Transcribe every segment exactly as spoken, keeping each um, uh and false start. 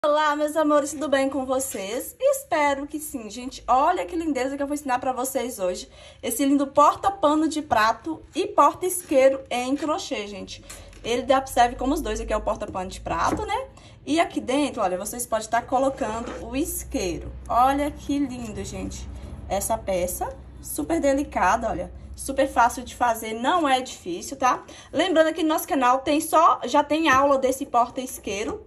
Olá, meus amores, tudo bem com vocês? Espero que sim, gente. Olha que lindeza que eu vou ensinar pra vocês hoje. Esse lindo porta-pano de prato e porta-isqueiro em crochê, gente. Ele dá, serve como os dois. Aqui é o porta-pano de prato, né? E aqui dentro, olha, vocês podem estar colocando o isqueiro. Olha que lindo, gente. Essa peça, super delicada, olha. Super fácil de fazer, não é difícil, tá? Lembrando que no nosso canal tem só, já tem aula desse porta-isqueiro.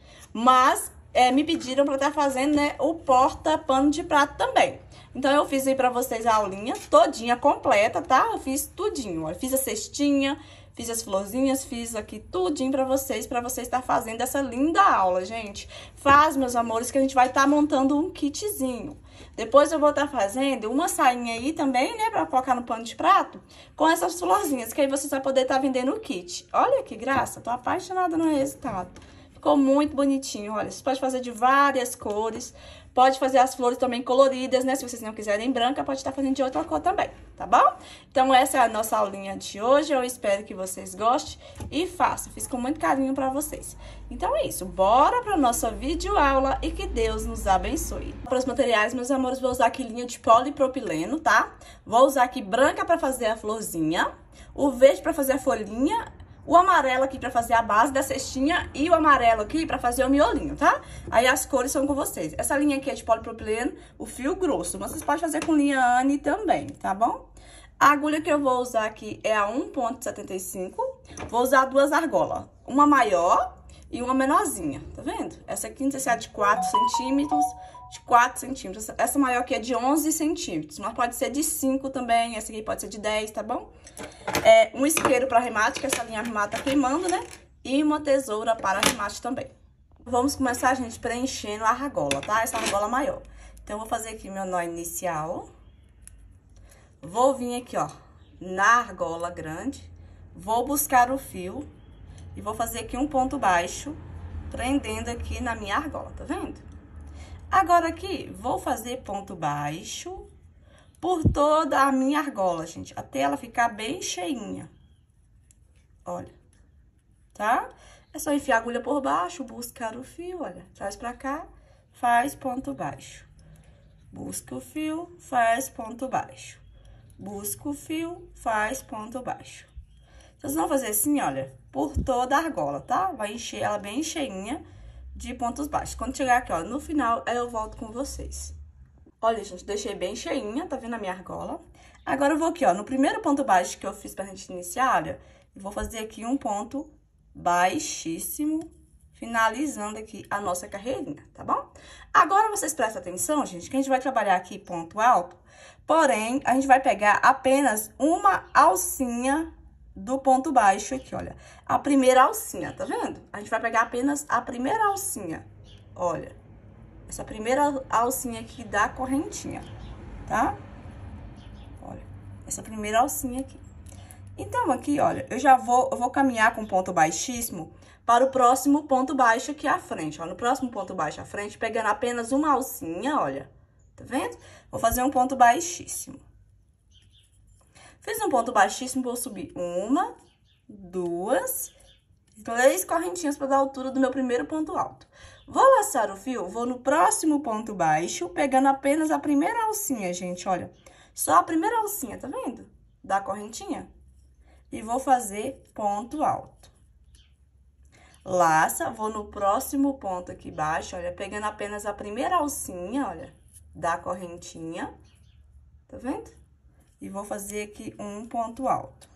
Mas é, me pediram pra estar fazendo, né, o porta-pano de prato também. Então, eu fiz aí pra vocês a aulinha todinha, completa, tá? Eu fiz tudinho, ó. Fiz a cestinha, fiz as florzinhas, fiz aqui tudinho pra vocês, pra vocês estar fazendo essa linda aula, gente. Faz, meus amores, que a gente vai estar montando um kitzinho. Depois eu vou estar fazendo uma sainha aí também, né, pra colocar no pano de prato, com essas florzinhas, que aí vocês vão poder estar vendendo o kit. Olha que graça, tô apaixonada no resultado. Ficou muito bonitinho, olha, você pode fazer de várias cores, pode fazer as flores também coloridas, né? Se vocês não quiserem branca, pode estar fazendo de outra cor também, tá bom? Então, essa é a nossa aulinha de hoje, eu espero que vocês gostem e façam, fiz com muito carinho pra vocês. Então, é isso, bora pra nossa videoaula e que Deus nos abençoe. Para os materiais, meus amores, vou usar aqui linha de polipropileno, tá? Vou usar aqui branca pra fazer a florzinha, o verde pra fazer a folhinha, o amarelo aqui pra fazer a base da cestinha e o amarelo aqui pra fazer o miolinho, tá? Aí as cores são com vocês. Essa linha aqui é de polipropileno, o fio grosso, mas vocês podem fazer com linha Anne também, tá bom? A agulha que eu vou usar aqui é a um ponto setenta e cinco. Vou usar duas argolas, uma maior e uma menorzinha, tá vendo? Essa aqui não sei se é de quatro centímetros, de quatro centímetros. Essa maior aqui é de onze centímetros, mas pode ser de cinco também, essa aqui pode ser de dez, tá bom? É, um isqueiro para arremate, que essa linha arremate tá queimando, né? E uma tesoura para arremate também. Vamos começar, gente, preenchendo a argola, tá? Essa argola maior. Então, eu vou fazer aqui meu nó inicial. Vou vir aqui, ó, na argola grande. Vou buscar o fio e vou fazer aqui um ponto baixo, prendendo aqui na minha argola, tá vendo? Agora aqui, vou fazer ponto baixo por toda a minha argola, gente, até ela ficar bem cheinha. Olha, tá? É só enfiar a agulha por baixo, buscar o fio, olha, traz pra cá, faz ponto baixo. Busca o fio, faz ponto baixo. Busca o fio, faz ponto baixo. Vocês vão fazer assim, olha, por toda a argola, tá? Vai encher ela bem cheinha de pontos baixos. Quando chegar aqui, ó, no final, aí eu volto com vocês. Olha, gente, deixei bem cheinha, tá vendo a minha argola? Agora, eu vou aqui, ó, no primeiro ponto baixo que eu fiz pra gente iniciar, olha, eu vou fazer aqui um ponto baixíssimo, finalizando aqui a nossa carreirinha, tá bom? Agora, vocês prestem atenção, gente, que a gente vai trabalhar aqui ponto alto, porém, a gente vai pegar apenas uma alcinha do ponto baixo aqui, olha, a primeira alcinha, tá vendo? A gente vai pegar apenas a primeira alcinha, olha. Essa primeira alcinha aqui da correntinha, tá? Olha, essa primeira alcinha aqui. Então, aqui, olha, eu já vou, eu vou caminhar com ponto baixíssimo para o próximo ponto baixo aqui à frente, ó. No próximo ponto baixo à frente, pegando apenas uma alcinha, olha, tá vendo? Vou fazer um ponto baixíssimo. Fiz um ponto baixíssimo, vou subir uma, duas, três correntinhas para dar a altura do meu primeiro ponto alto. Vou laçar o fio, vou no próximo ponto baixo, pegando apenas a primeira alcinha, gente, olha. Só a primeira alcinha, tá vendo? Da correntinha. E vou fazer ponto alto. Laça, vou no próximo ponto aqui baixo, olha, pegando apenas a primeira alcinha, olha, da correntinha. Tá vendo? E vou fazer aqui um ponto alto.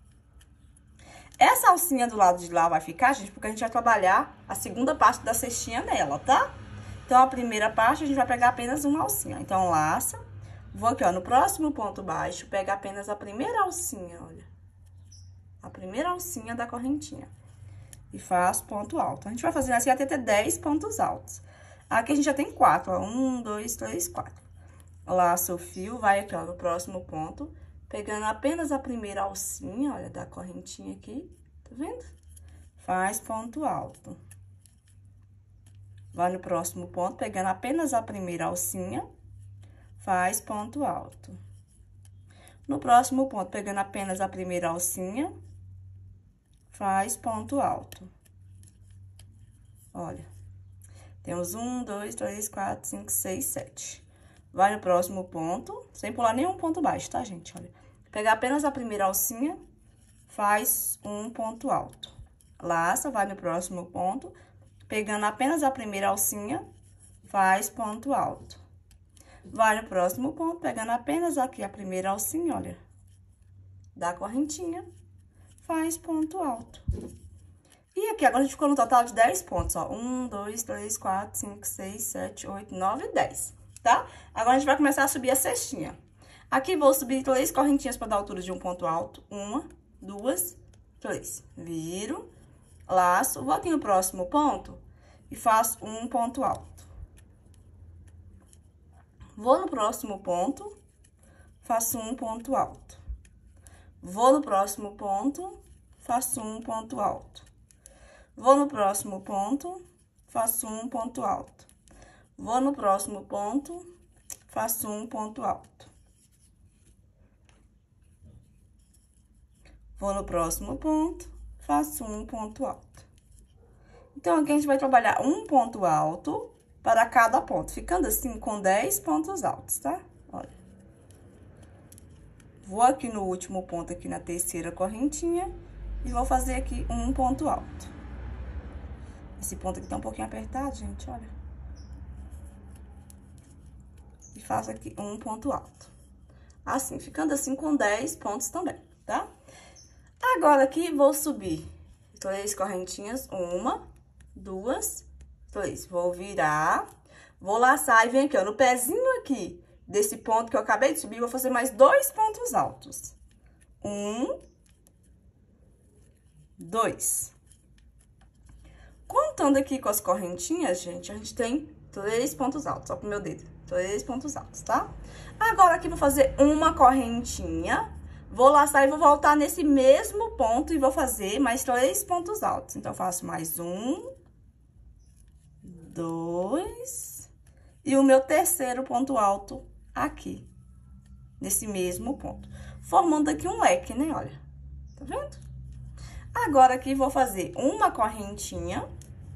Essa alcinha do lado de lá vai ficar, gente, porque a gente vai trabalhar a segunda parte da cestinha nela, tá? Então, a primeira parte, a gente vai pegar apenas uma alcinha. Então, laça. Vou aqui, ó, no próximo ponto baixo, pega apenas a primeira alcinha, olha. A primeira alcinha da correntinha. E faz ponto alto. A gente vai fazer assim até ter dez pontos altos. Aqui a gente já tem quatro, ó. Um, dois, três, quatro. Laça o fio, vai aqui, ó, no próximo ponto. Pegando apenas a primeira alcinha, olha, da correntinha aqui, tá vendo? Faz ponto alto. Vai no próximo ponto, pegando apenas a primeira alcinha, faz ponto alto. No próximo ponto, pegando apenas a primeira alcinha, faz ponto alto. Olha. Temos um, dois, três, quatro, cinco, seis, sete. Vai no próximo ponto, sem pular nenhum ponto baixo, tá, gente? Olha. Pegar apenas a primeira alcinha, faz um ponto alto. Laça, vai no próximo ponto, pegando apenas a primeira alcinha, faz ponto alto. Vai no próximo ponto, pegando apenas aqui a primeira alcinha, olha. Dá a correntinha, faz ponto alto. E aqui, agora a gente ficou no total de dez pontos, ó. um, dois, três, quatro, cinco, seis, sete, oito, nove, dez, tá? Agora, a gente vai começar a subir a cestinha. Aqui, vou subir três correntinhas para dar altura de um ponto alto. Uma, duas, três. Viro, laço, vou aqui no próximo ponto e faço um ponto alto. Vou no próximo ponto, faço um ponto alto. Vou no próximo ponto, faço um ponto alto. Vou no próximo ponto, faço um ponto alto. Vou no próximo ponto, faço um ponto alto. Vou no próximo ponto, faço um ponto alto. Então, aqui a gente vai trabalhar um ponto alto para cada ponto, ficando assim com dez pontos altos, tá? Olha. Vou aqui no último ponto, aqui na terceira correntinha, e vou fazer aqui um ponto alto. Esse ponto aqui tá um pouquinho apertado, gente, olha. E faço aqui um ponto alto. Assim, ficando assim com dez pontos também, tá? Agora, aqui, vou subir três correntinhas, uma, duas, três. Vou virar, vou laçar e vem aqui, ó, no pezinho aqui desse ponto que eu acabei de subir, vou fazer mais dois pontos altos. Um, dois. Contando aqui com as correntinhas, gente, a gente tem três pontos altos, ó, pro meu dedo. Três pontos altos, tá? Agora, aqui, vou fazer uma correntinha. Vou laçar e vou voltar nesse mesmo ponto e vou fazer mais três pontos altos. Então, eu faço mais um, dois, e o meu terceiro ponto alto aqui, nesse mesmo ponto. Formando aqui um leque, né? Olha, tá vendo? Agora, aqui, vou fazer uma correntinha.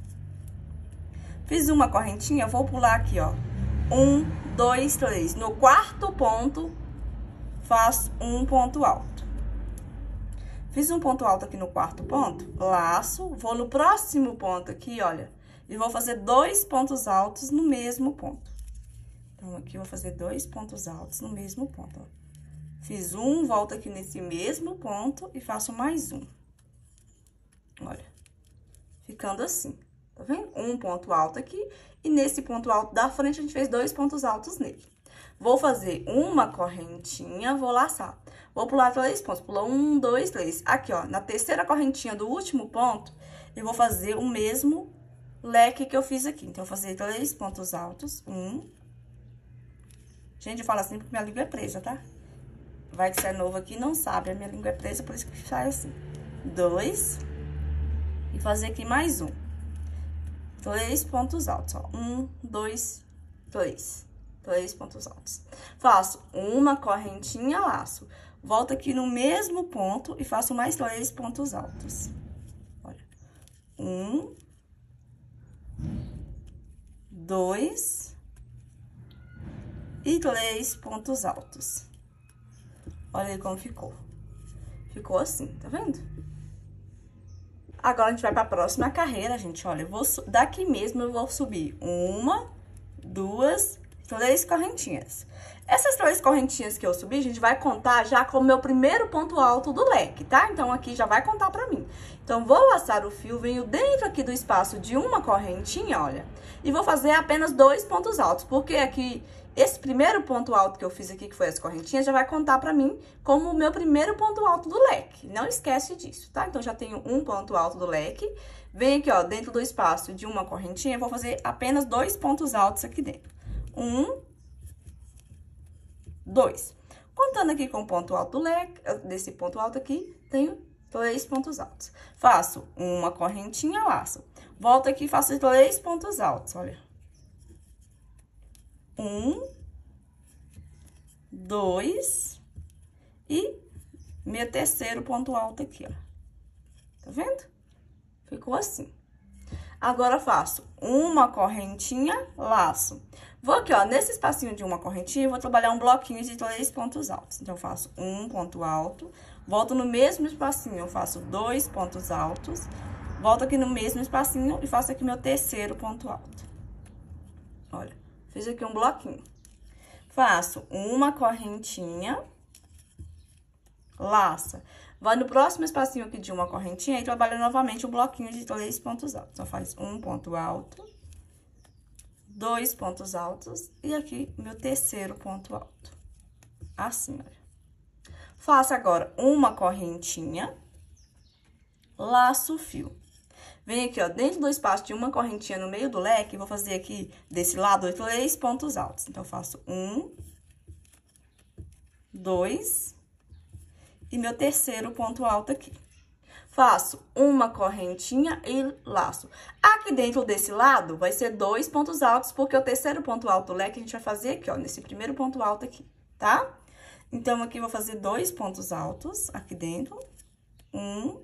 Fiz uma correntinha, vou pular aqui, ó. Um, dois, três. No quarto ponto, faço um ponto alto. Fiz um ponto alto aqui no quarto ponto, laço, vou no próximo ponto aqui, olha, e vou fazer dois pontos altos no mesmo ponto. Então, aqui eu vou fazer dois pontos altos no mesmo ponto, ó. Fiz um, volto aqui nesse mesmo ponto e faço mais um. Olha, ficando assim, tá vendo? Um ponto alto aqui, e nesse ponto alto da frente a gente fez dois pontos altos nele. Vou fazer uma correntinha, vou laçar. Vou pular três pontos. Pulou um, dois, três. Aqui, ó, na terceira correntinha do último ponto, eu vou fazer o mesmo leque que eu fiz aqui. Então, eu vou fazer três pontos altos. Um. Gente, eu falo assim porque minha língua é presa, tá? Vai que você é novo aqui e não sabe. A minha língua é presa, por isso que sai assim. Dois. E fazer aqui mais um. Três pontos altos, ó. Um, dois, três. Três pontos altos. Faço uma correntinha, laço. Volto aqui no mesmo ponto e faço mais três pontos altos. Olha. Um. Dois. E três pontos altos. Olha aí como ficou. Ficou assim, tá vendo? Agora, a gente vai pra próxima carreira, gente. Olha, eu vou, daqui mesmo eu vou subir uma, duas, três correntinhas. Essas três correntinhas que eu subi, a gente vai contar já como meu primeiro ponto alto do leque, tá? Então, aqui já vai contar pra mim. Então, vou laçar o fio, venho dentro aqui do espaço de uma correntinha, olha, e vou fazer apenas dois pontos altos, porque aqui, esse primeiro ponto alto que eu fiz aqui, que foi as correntinhas, já vai contar pra mim como o meu primeiro ponto alto do leque. Não esquece disso, tá? Então, já tenho um ponto alto do leque. Venho aqui, ó, dentro do espaço de uma correntinha, vou fazer apenas dois pontos altos aqui dentro. Um, dois. Contando aqui com o ponto alto do leque, desse ponto alto aqui, tenho três pontos altos. Faço uma correntinha, laço. Volto aqui e faço três pontos altos, olha. Um, dois e meu terceiro ponto alto aqui, ó. Tá vendo? Ficou assim. Agora, eu faço uma correntinha, laço. Vou aqui, ó, nesse espacinho de uma correntinha, eu vou trabalhar um bloquinho de três pontos altos. Então, eu faço um ponto alto, volto no mesmo espacinho, eu faço dois pontos altos, volto aqui no mesmo espacinho e faço aqui meu terceiro ponto alto. Olha, fiz aqui um bloquinho. Faço uma correntinha, laça. Vai no próximo espacinho aqui de uma correntinha e trabalha novamente um bloquinho de três pontos altos. Então, faz um ponto alto, dois pontos altos e aqui meu terceiro ponto alto. Assim, olha. Faço agora uma correntinha, laço o fio. Vem aqui, ó, dentro do espaço de uma correntinha no meio do leque, vou fazer aqui desse lado três pontos altos. Então, eu faço um, dois e meu terceiro ponto alto aqui. Faço uma correntinha e laço. Aqui dentro desse lado vai ser dois pontos altos, porque o terceiro ponto alto do leque a gente vai fazer aqui, ó, nesse primeiro ponto alto aqui, tá? Então, aqui eu vou fazer dois pontos altos aqui dentro. Um,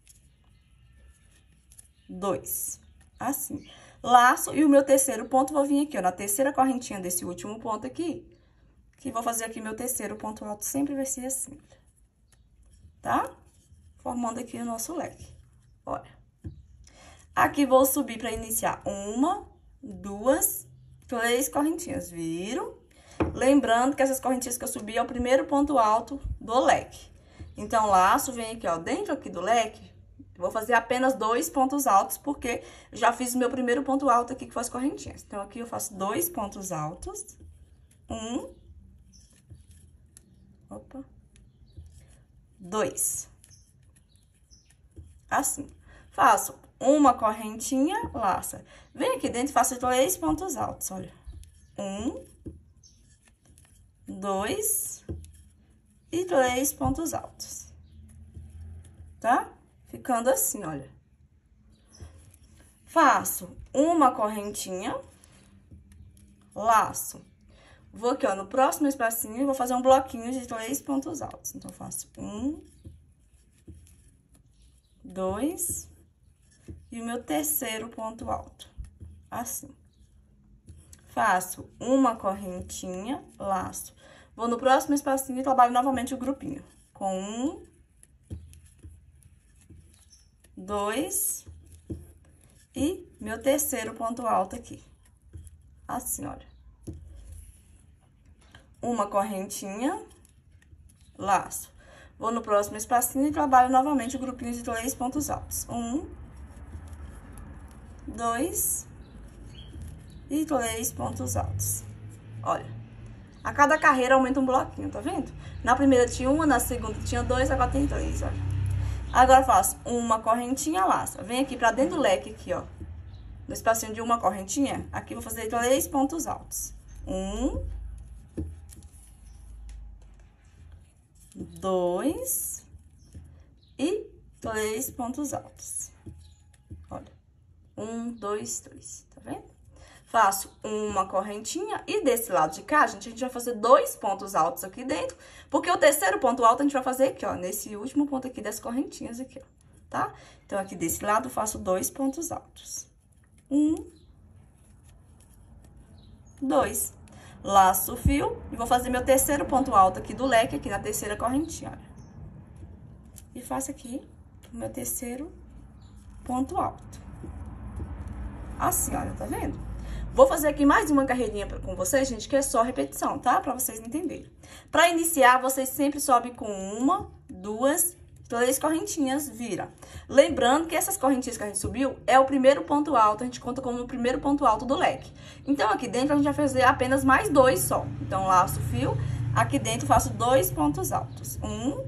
dois. Assim. Laço e o meu terceiro ponto vou vir aqui, ó, na terceira correntinha desse último ponto aqui, que vou fazer aqui meu terceiro ponto alto, sempre vai ser assim, tá? Formando aqui o nosso leque. Olha. Aqui vou subir para iniciar uma, duas, três correntinhas. Viro. Lembrando que essas correntinhas que eu subi é o primeiro ponto alto do leque. Então, laço, vem aqui, ó, dentro aqui do leque, vou fazer apenas dois pontos altos, porque eu já fiz o meu primeiro ponto alto aqui, que foi as correntinhas. Então, aqui eu faço dois pontos altos. Um. Opa. Dois. Assim. Faço uma correntinha, laça. Vem aqui dentro e faço três pontos altos, olha. Um, dois e três pontos altos. Tá? Ficando assim, olha. Faço uma correntinha, laço. Vou aqui, ó, no próximo espacinho e vou fazer um bloquinho de três pontos altos. Então, faço um, dois e o meu terceiro ponto alto, assim. Faço uma correntinha, laço. Vou no próximo espacinho e trabalho novamente o grupinho. Com um, dois e meu terceiro ponto alto aqui. Assim, olha. Uma correntinha, laço. Vou no próximo espacinho e trabalho novamente o grupinho de três pontos altos. Um, dois e três pontos altos. Olha, a cada carreira aumenta um bloquinho, tá vendo? Na primeira tinha uma, na segunda tinha dois, agora tem três, olha. Agora, eu faço uma correntinha, laço. Vem aqui pra dentro do leque, aqui, ó. No espacinho de uma correntinha, aqui vou fazer três pontos altos. Um, dois e três pontos altos. Olha, um, dois, três, tá vendo? Faço uma correntinha e desse lado de cá, gente, a gente vai fazer dois pontos altos aqui dentro, porque o terceiro ponto alto a gente vai fazer aqui, ó, nesse último ponto aqui das correntinhas aqui, ó, tá? Então, aqui desse lado eu faço dois pontos altos. Um, dois. Laço o fio e vou fazer meu terceiro ponto alto aqui do leque, aqui na terceira correntinha, olha. E faço aqui o meu terceiro ponto alto. Assim, olha, tá vendo? Vou fazer aqui mais uma carreirinha pra, com vocês, gente, que é só repetição, tá? Pra vocês entenderem. Pra iniciar, vocês sempre sobem com uma, duas, três correntinhas, vira. Lembrando que essas correntinhas que a gente subiu é o primeiro ponto alto, a gente conta como o primeiro ponto alto do leque. Então, aqui dentro a gente vai fazer apenas mais dois só. Então, laço o fio, aqui dentro faço dois pontos altos. Um,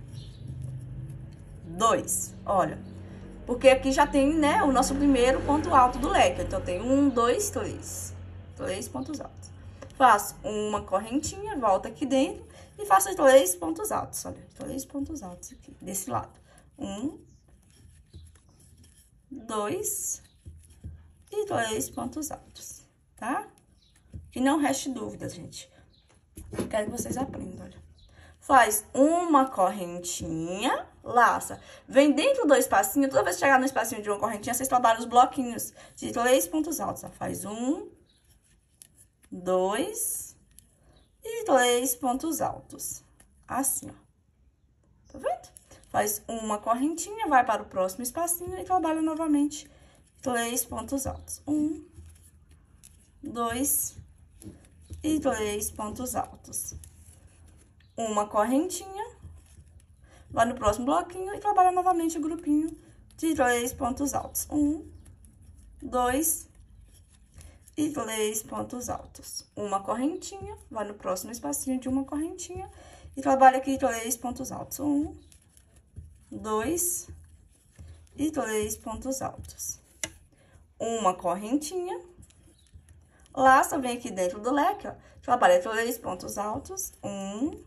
dois, olha. Porque aqui já tem, né, o nosso primeiro ponto alto do leque. Então, tem um, dois, três. Três pontos altos. Faço uma correntinha, volto aqui dentro e faço três pontos altos, olha. Três pontos altos aqui, desse lado. Um, dois e três pontos altos, tá? Que não reste dúvidas, gente. Quero que vocês aprendam, olha. faz uma correntinha, laça. Vem dentro do espacinho, toda vez que chegar no espacinho de uma correntinha, vocês trabalham os bloquinhos de três pontos altos, ó. Faz um, dois e três pontos altos. Assim, ó. Tá vendo? Faz uma correntinha, vai para o próximo espacinho e trabalha novamente três pontos altos. Um, dois e três pontos altos. Uma correntinha, vai no próximo bloquinho e trabalha novamente o grupinho de três pontos altos. Um, dois e três pontos altos. Uma correntinha, vai no próximo espacinho de uma correntinha e trabalha aqui três pontos altos. Um, dois e três pontos altos. Uma correntinha, laça, vem aqui dentro do leque, ó, trabalha três pontos altos. Um,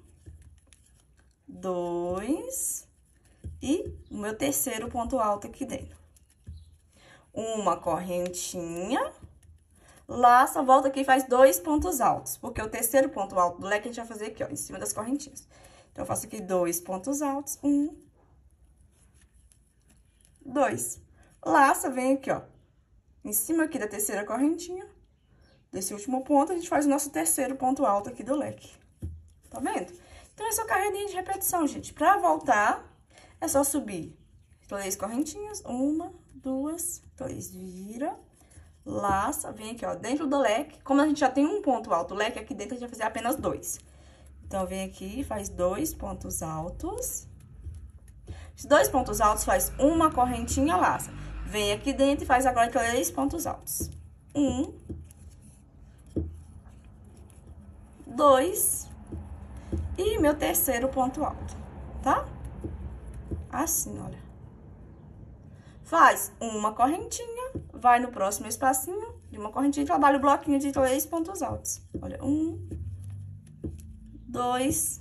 dois e o meu terceiro ponto alto aqui dentro. Uma correntinha, laça, volta aqui e faz dois pontos altos, porque o terceiro ponto alto do leque a gente vai fazer aqui, ó, em cima das correntinhas. Então, eu faço aqui dois pontos altos, um, dois. Laça, vem aqui, ó, em cima aqui da terceira correntinha, desse último ponto, a gente faz o nosso terceiro ponto alto aqui do leque. Tá vendo? Então, essa é a carreirinha de repetição, gente. Pra voltar, é só subir três correntinhas, uma, duas, três, vira, laça, vem aqui, ó, dentro do leque. Como a gente já tem um ponto alto, o leque aqui dentro a gente vai fazer apenas dois. Então, vem aqui, faz dois pontos altos. Os dois pontos altos faz uma correntinha, laça. Vem aqui dentro e faz agora três pontos altos. Um, dois e meu terceiro ponto alto, tá? Assim, olha. Faz uma correntinha, vai no próximo espacinho de uma correntinha e trabalha o bloquinho de três pontos altos. Olha, um, dois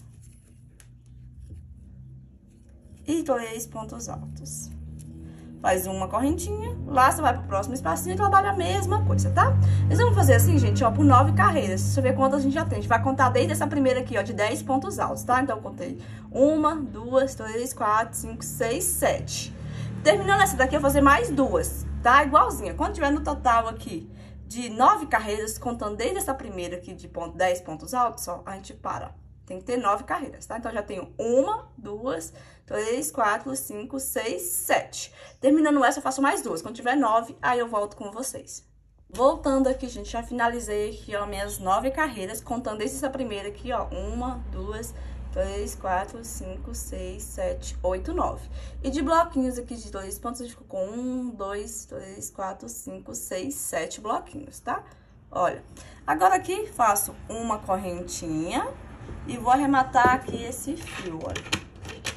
e três pontos altos. Faz uma correntinha, laça, vai pro próximo espacinho e trabalha a mesma coisa, tá? Nós vamos fazer assim, gente, ó, por nove carreiras. Deixa eu ver quantas a gente já tem. A gente vai contar desde essa primeira aqui, ó, de dez pontos altos, tá? Então, eu contei uma, duas, três, quatro, cinco, seis, sete. Terminando essa daqui, eu vou fazer mais duas, tá? Igualzinha. Quando tiver no total aqui de nove carreiras, contando desde essa primeira aqui de ponto, dez pontos altos, ó, a gente para. Tem que ter nove carreiras, tá? Então, já tenho uma, duas, três, quatro, cinco, seis, sete. Terminando essa, eu faço mais duas. Quando tiver nove, aí eu volto com vocês. Voltando aqui, gente, já finalizei aqui, ó, minhas nove carreiras, contando desde essa primeira aqui, ó. Uma, duas, três, quatro, cinco, seis, sete, oito, nove. E de bloquinhos aqui de dois pontos, a gente ficou com um, dois, três, quatro, cinco, seis, sete bloquinhos, tá? Olha, agora aqui faço uma correntinha e vou arrematar aqui esse fio, olha.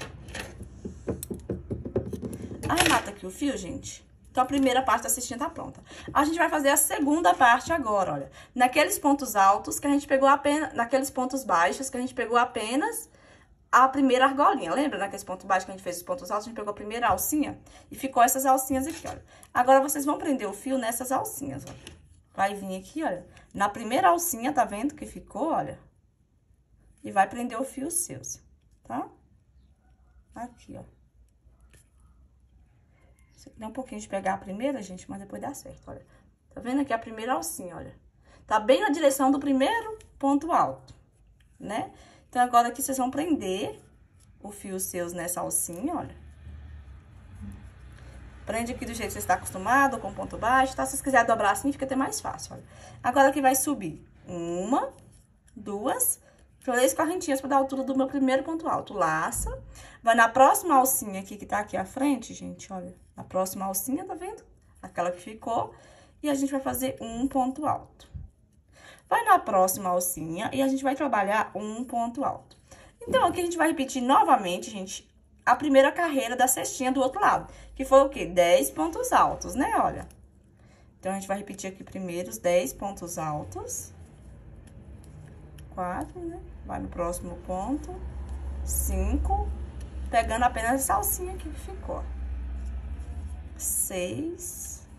Arremata aqui o fio, gente. Então, a primeira parte da cestinha tá pronta. A gente vai fazer a segunda parte agora, olha. Naqueles pontos altos que a gente pegou apenas... Naqueles pontos baixos que a gente pegou apenas a primeira argolinha. Lembra? Naqueles pontos baixos que a gente fez os pontos altos, a gente pegou a primeira alcinha e ficou essas alcinhas aqui, olha. Agora, vocês vão prender o fio nessas alcinhas, olha. Vai vir aqui, olha. Na primeira alcinha, tá vendo que ficou, olha? E vai prender o fio seus, tá? Aqui, ó. Dá um pouquinho de pegar a primeira, gente, mas depois dá certo, olha. Tá vendo aqui a primeira alcinha, olha. Tá bem na direção do primeiro ponto alto, né? Então, agora aqui vocês vão prender o fio seus nessa alcinha, olha. Prende aqui do jeito que você está acostumado, com ponto baixo, tá? Se vocês quiserem dobrar assim, fica até mais fácil, olha. Agora aqui vai subir uma, duas... três correntinhas para dar a altura do meu primeiro ponto alto. Laça. Vai na próxima alcinha aqui, que tá aqui à frente, gente, olha. Na próxima alcinha, tá vendo? Aquela que ficou. E a gente vai fazer um ponto alto. Vai na próxima alcinha e a gente vai trabalhar um ponto alto. Então, aqui a gente vai repetir novamente, gente, a primeira carreira da cestinha do outro lado. Que foi o quê? dez pontos altos, né? Olha. Então, a gente vai repetir aqui primeiro os dez pontos altos. Quatro, né? Vai no próximo ponto. Cinco. Pegando apenas essa alcinha aqui que ficou. Seis.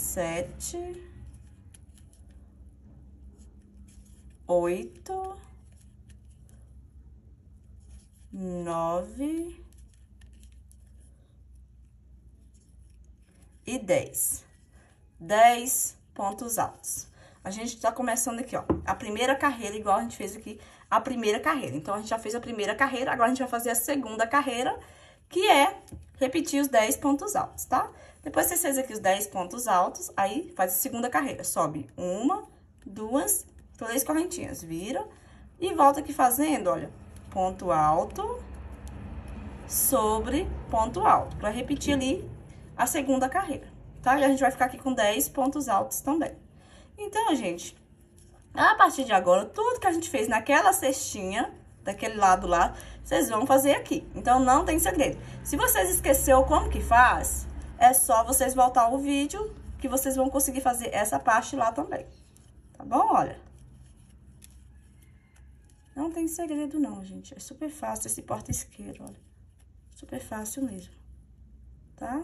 Sete. Oito. nove e dez. dez pontos altos. A gente tá começando aqui, ó, a primeira carreira, igual a gente fez aqui, a primeira carreira. Então, a gente já fez a primeira carreira, agora a gente vai fazer a segunda carreira, que é repetir os dez pontos altos, tá? Depois que você fez aqui os dez pontos altos, aí faz a segunda carreira. Sobe uma, duas, três correntinhas, vira e volta aqui fazendo, olha, ponto alto sobre ponto alto, pra repetir ali a segunda carreira, tá? E a gente vai ficar aqui com dez pontos altos também. Então, gente, a partir de agora, tudo que a gente fez naquela cestinha, daquele lado lá, vocês vão fazer aqui. Então, não tem segredo. Se vocês esqueceram como que faz, é só vocês voltar o vídeo que vocês vão conseguir fazer essa parte lá também. Tá bom? Olha. Não tem segredo não, gente. É super fácil esse porta-isqueiro, olha. Super fácil mesmo. Tá?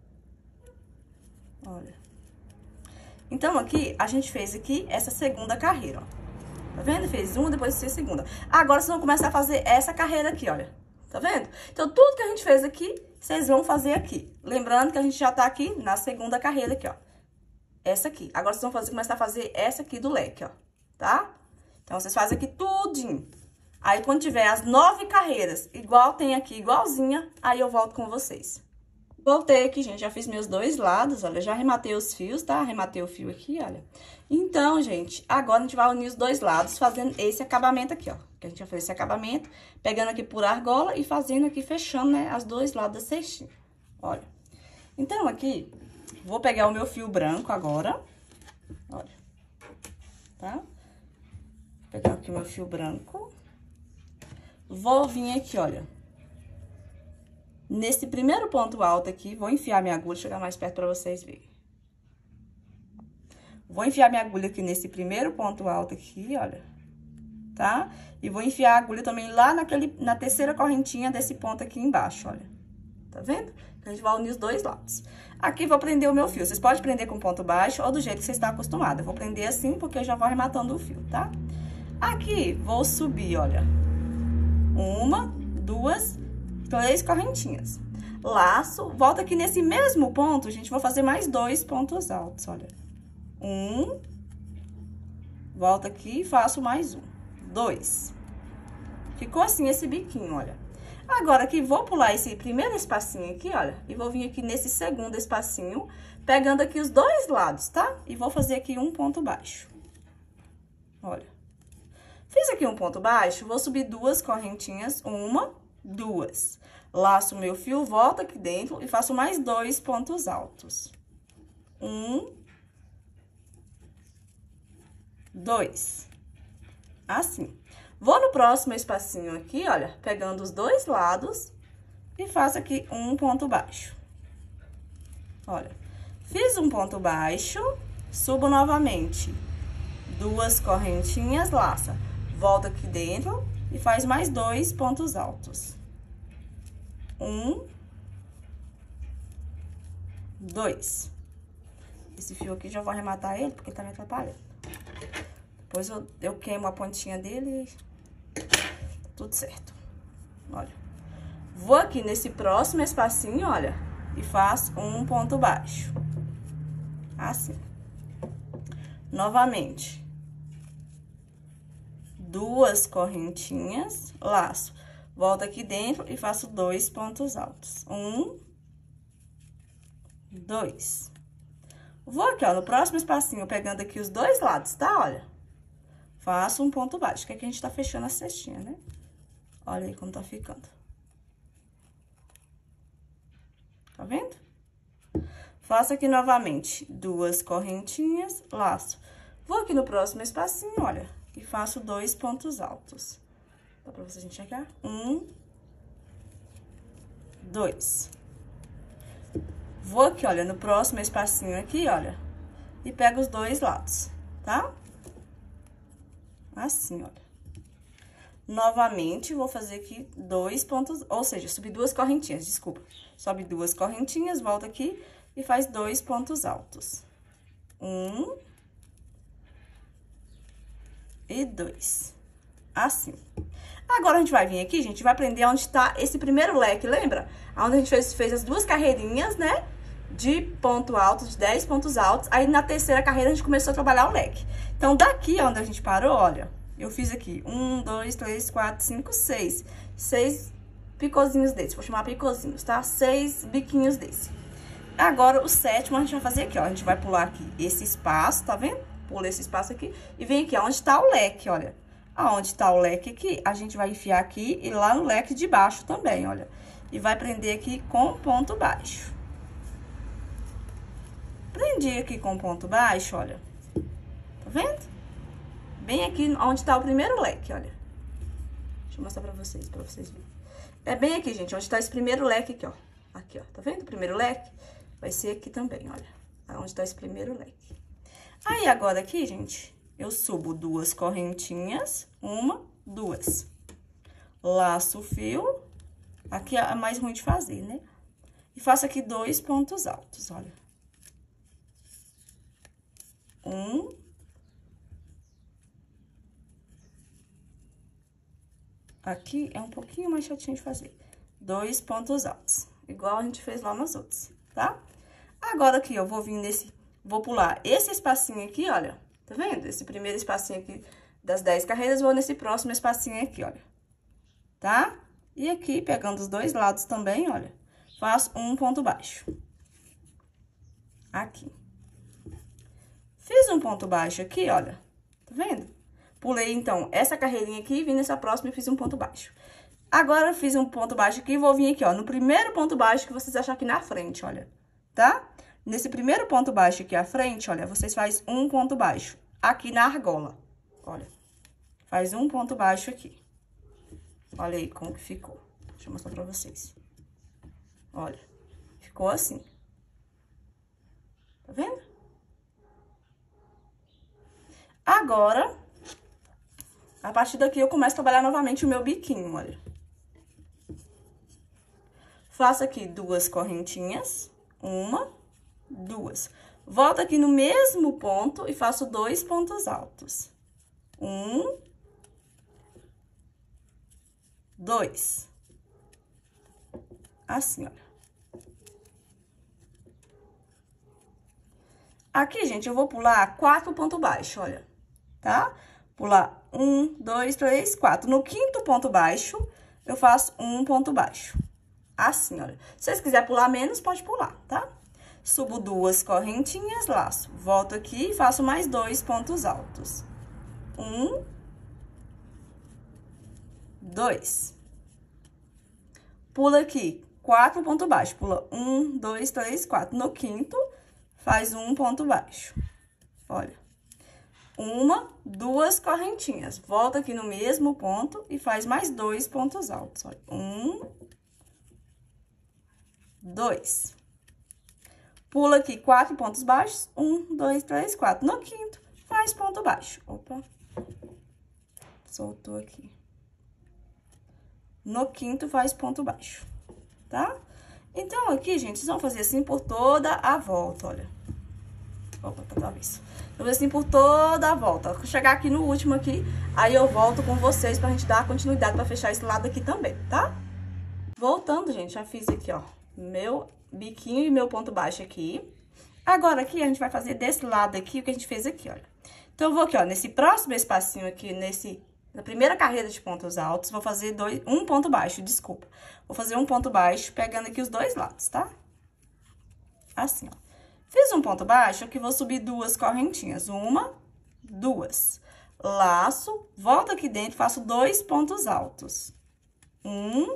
Olha. Então, aqui, a gente fez aqui essa segunda carreira, ó. Tá vendo? Fez uma, depois fez a segunda. Agora, vocês vão começar a fazer essa carreira aqui, olha. Tá vendo? Então, tudo que a gente fez aqui, vocês vão fazer aqui. Lembrando que a gente já tá aqui na segunda carreira aqui, ó. Essa aqui. Agora, vocês vão fazer, começar a fazer essa aqui do leque, ó. Tá? Então, vocês fazem aqui tudinho. Aí, quando tiver as nove carreiras, igual tem aqui, igualzinha, aí eu volto com vocês. Voltei aqui, gente, já fiz meus dois lados, olha, já arrematei os fios, tá? Arrematei o fio aqui, olha. Então, gente, agora a gente vai unir os dois lados, fazendo esse acabamento aqui, ó. Que a gente vai fazer esse acabamento, pegando aqui por argola e fazendo aqui, fechando, né, os dois lados da cestinha. Olha. Então, aqui, vou pegar o meu fio branco agora, olha, tá? Vou pegar aqui o meu fio branco. Vou vir aqui, olha. Nesse primeiro ponto alto aqui, vou enfiar minha agulha, chegar mais perto pra vocês verem. Vou enfiar minha agulha aqui nesse primeiro ponto alto aqui, olha, tá? E vou enfiar a agulha também lá naquele, na terceira correntinha desse ponto aqui embaixo, olha. Tá vendo? A gente vai unir os dois lados. Aqui vou prender o meu fio. Vocês podem prender com ponto baixo ou do jeito que você está acostumado. Eu vou prender assim porque eu já vou arrematando o fio, tá? Aqui, vou subir, olha. Uma, duas... três correntinhas. Laço, volta aqui nesse mesmo ponto, gente, vou fazer mais dois pontos altos, olha. Um, volta aqui e faço mais um. Dois. Ficou assim esse biquinho, olha. Agora aqui, vou pular esse primeiro espacinho aqui, olha, e vou vir aqui nesse segundo espacinho, pegando aqui os dois lados, tá? E vou fazer aqui um ponto baixo. Olha. Fiz aqui um ponto baixo, vou subir duas correntinhas, uma... duas. Laço o meu fio, volto aqui dentro e faço mais dois pontos altos. Um. Dois. Assim. Vou no próximo espacinho aqui, olha, pegando os dois lados e faço aqui um ponto baixo. Olha, fiz um ponto baixo, subo novamente. Duas correntinhas, laça. Volta aqui dentro e faz mais dois pontos altos. Um, dois. Esse fio aqui já vou arrematar ele, porque tá me atrapalhando. Depois eu, eu queimo a pontinha dele e tudo certo. Olha. Vou aqui nesse próximo espacinho, olha, e faço um ponto baixo. Assim. Novamente. Duas correntinhas, laço. Volto aqui dentro e faço dois pontos altos. Um, dois. Vou aqui, ó, no próximo espacinho, pegando aqui os dois lados, tá? Olha. Faço um ponto baixo, que aqui a gente tá fechando a cestinha, né? Olha aí como tá ficando. Tá vendo? Faço aqui novamente duas correntinhas, laço. Vou aqui no próximo espacinho, olha, e faço dois pontos altos. Dá pra vocês enxergar? Um, dois. Vou aqui, olha, no próximo espacinho aqui, olha, e pego os dois lados, tá? Assim, olha. Novamente, vou fazer aqui dois pontos, ou seja, subir duas correntinhas, desculpa. Sobe duas correntinhas, volta aqui e faz dois pontos altos. Um e dois. Assim. Agora, a gente vai vir aqui, gente, vai prender onde tá esse primeiro leque, lembra? Onde a gente fez, fez as duas carreirinhas, né? De ponto alto, de dez pontos altos. Aí, na terceira carreira, a gente começou a trabalhar o leque. Então, daqui onde a gente parou, olha, eu fiz aqui um, dois, três, quatro, cinco, seis. Seis picozinhos desses, vou chamar picozinhos, tá? Seis biquinhos desse. Agora, o sétimo a gente vai fazer aqui, ó. A gente vai pular aqui esse espaço, tá vendo? Pula esse espaço aqui e vem aqui, ó, onde tá o leque, olha. Aonde tá o leque aqui, a gente vai enfiar aqui e lá no leque de baixo também, olha. E vai prender aqui com ponto baixo. Prendi aqui com ponto baixo, olha. Tá vendo? Bem aqui onde tá o primeiro leque, olha. Deixa eu mostrar pra vocês, pra vocês verem. É bem aqui, gente, onde tá esse primeiro leque aqui, ó. Aqui, ó, tá vendo? O primeiro leque vai ser aqui também, olha. Onde tá esse primeiro leque. Aí, agora aqui, gente, eu subo duas correntinhas, uma, duas. Laço o fio, aqui é mais ruim de fazer, né? E faço aqui dois pontos altos, olha. Um. Aqui é um pouquinho mais chatinho de fazer. Dois pontos altos, igual a gente fez lá nos outros, tá? Agora aqui, eu vou vir nesse, vou pular esse espacinho aqui, olha. Tá vendo? Esse primeiro espacinho aqui das dez carreiras, vou nesse próximo espacinho aqui, olha. Tá? E aqui, pegando os dois lados também, olha, faço um ponto baixo. Aqui. Fiz um ponto baixo aqui, olha. Tá vendo? Pulei, então, essa carreirinha aqui, vim nessa próxima e fiz um ponto baixo. Agora, eu fiz um ponto baixo aqui e vou vir aqui, ó, no primeiro ponto baixo que vocês acham aqui na frente, olha. Tá? Nesse primeiro ponto baixo aqui à frente, olha, vocês fazem um ponto baixo aqui na argola. Olha, faz um ponto baixo aqui. Olha aí como que ficou. Deixa eu mostrar pra vocês. Olha, ficou assim. Tá vendo? Agora, a partir daqui eu começo a trabalhar novamente o meu biquinho, olha. Faço aqui duas correntinhas, uma, duas. Volto aqui no mesmo ponto e faço dois pontos altos. Um, dois. Assim, olha. Aqui, gente, eu vou pular quatro pontos baixos, olha, tá? Pular um, dois, três, quatro. No quinto ponto baixo, eu faço um ponto baixo. Assim, olha. Se vocês quiserem pular menos, pode pular, tá? Subo duas correntinhas, laço. Volto aqui e faço mais dois pontos altos. Um, dois. Pula aqui, quatro pontos baixos. Pula um, dois, três, quatro. No quinto, faz um ponto baixo. Olha. Uma, duas correntinhas. Volta aqui no mesmo ponto e faz mais dois pontos altos. Olha. Um, dois. Pula aqui quatro pontos baixos. Um, dois, três, quatro. No quinto, faz ponto baixo. Opa. Soltou aqui. No quinto, faz ponto baixo, tá? Então, aqui, gente, vocês vão fazer assim por toda a volta, olha. Opa, tá avesso. Eu vou assim por toda a volta. Vou chegar aqui no último aqui, aí eu volto com vocês pra gente dar continuidade pra fechar esse lado aqui também, tá? Voltando, gente, já fiz aqui, ó, meu biquinho e meu ponto baixo aqui. Agora, aqui, a gente vai fazer desse lado aqui o que a gente fez aqui, olha. Então, eu vou aqui, ó, nesse próximo espacinho aqui, nesse... Na primeira carreira de pontos altos, vou fazer dois, um ponto baixo, desculpa. Vou fazer um ponto baixo, pegando aqui os dois lados, tá? Assim, ó. Fiz um ponto baixo, aqui vou subir duas correntinhas. Uma, duas. Laço, volto aqui dentro, faço dois pontos altos. Um,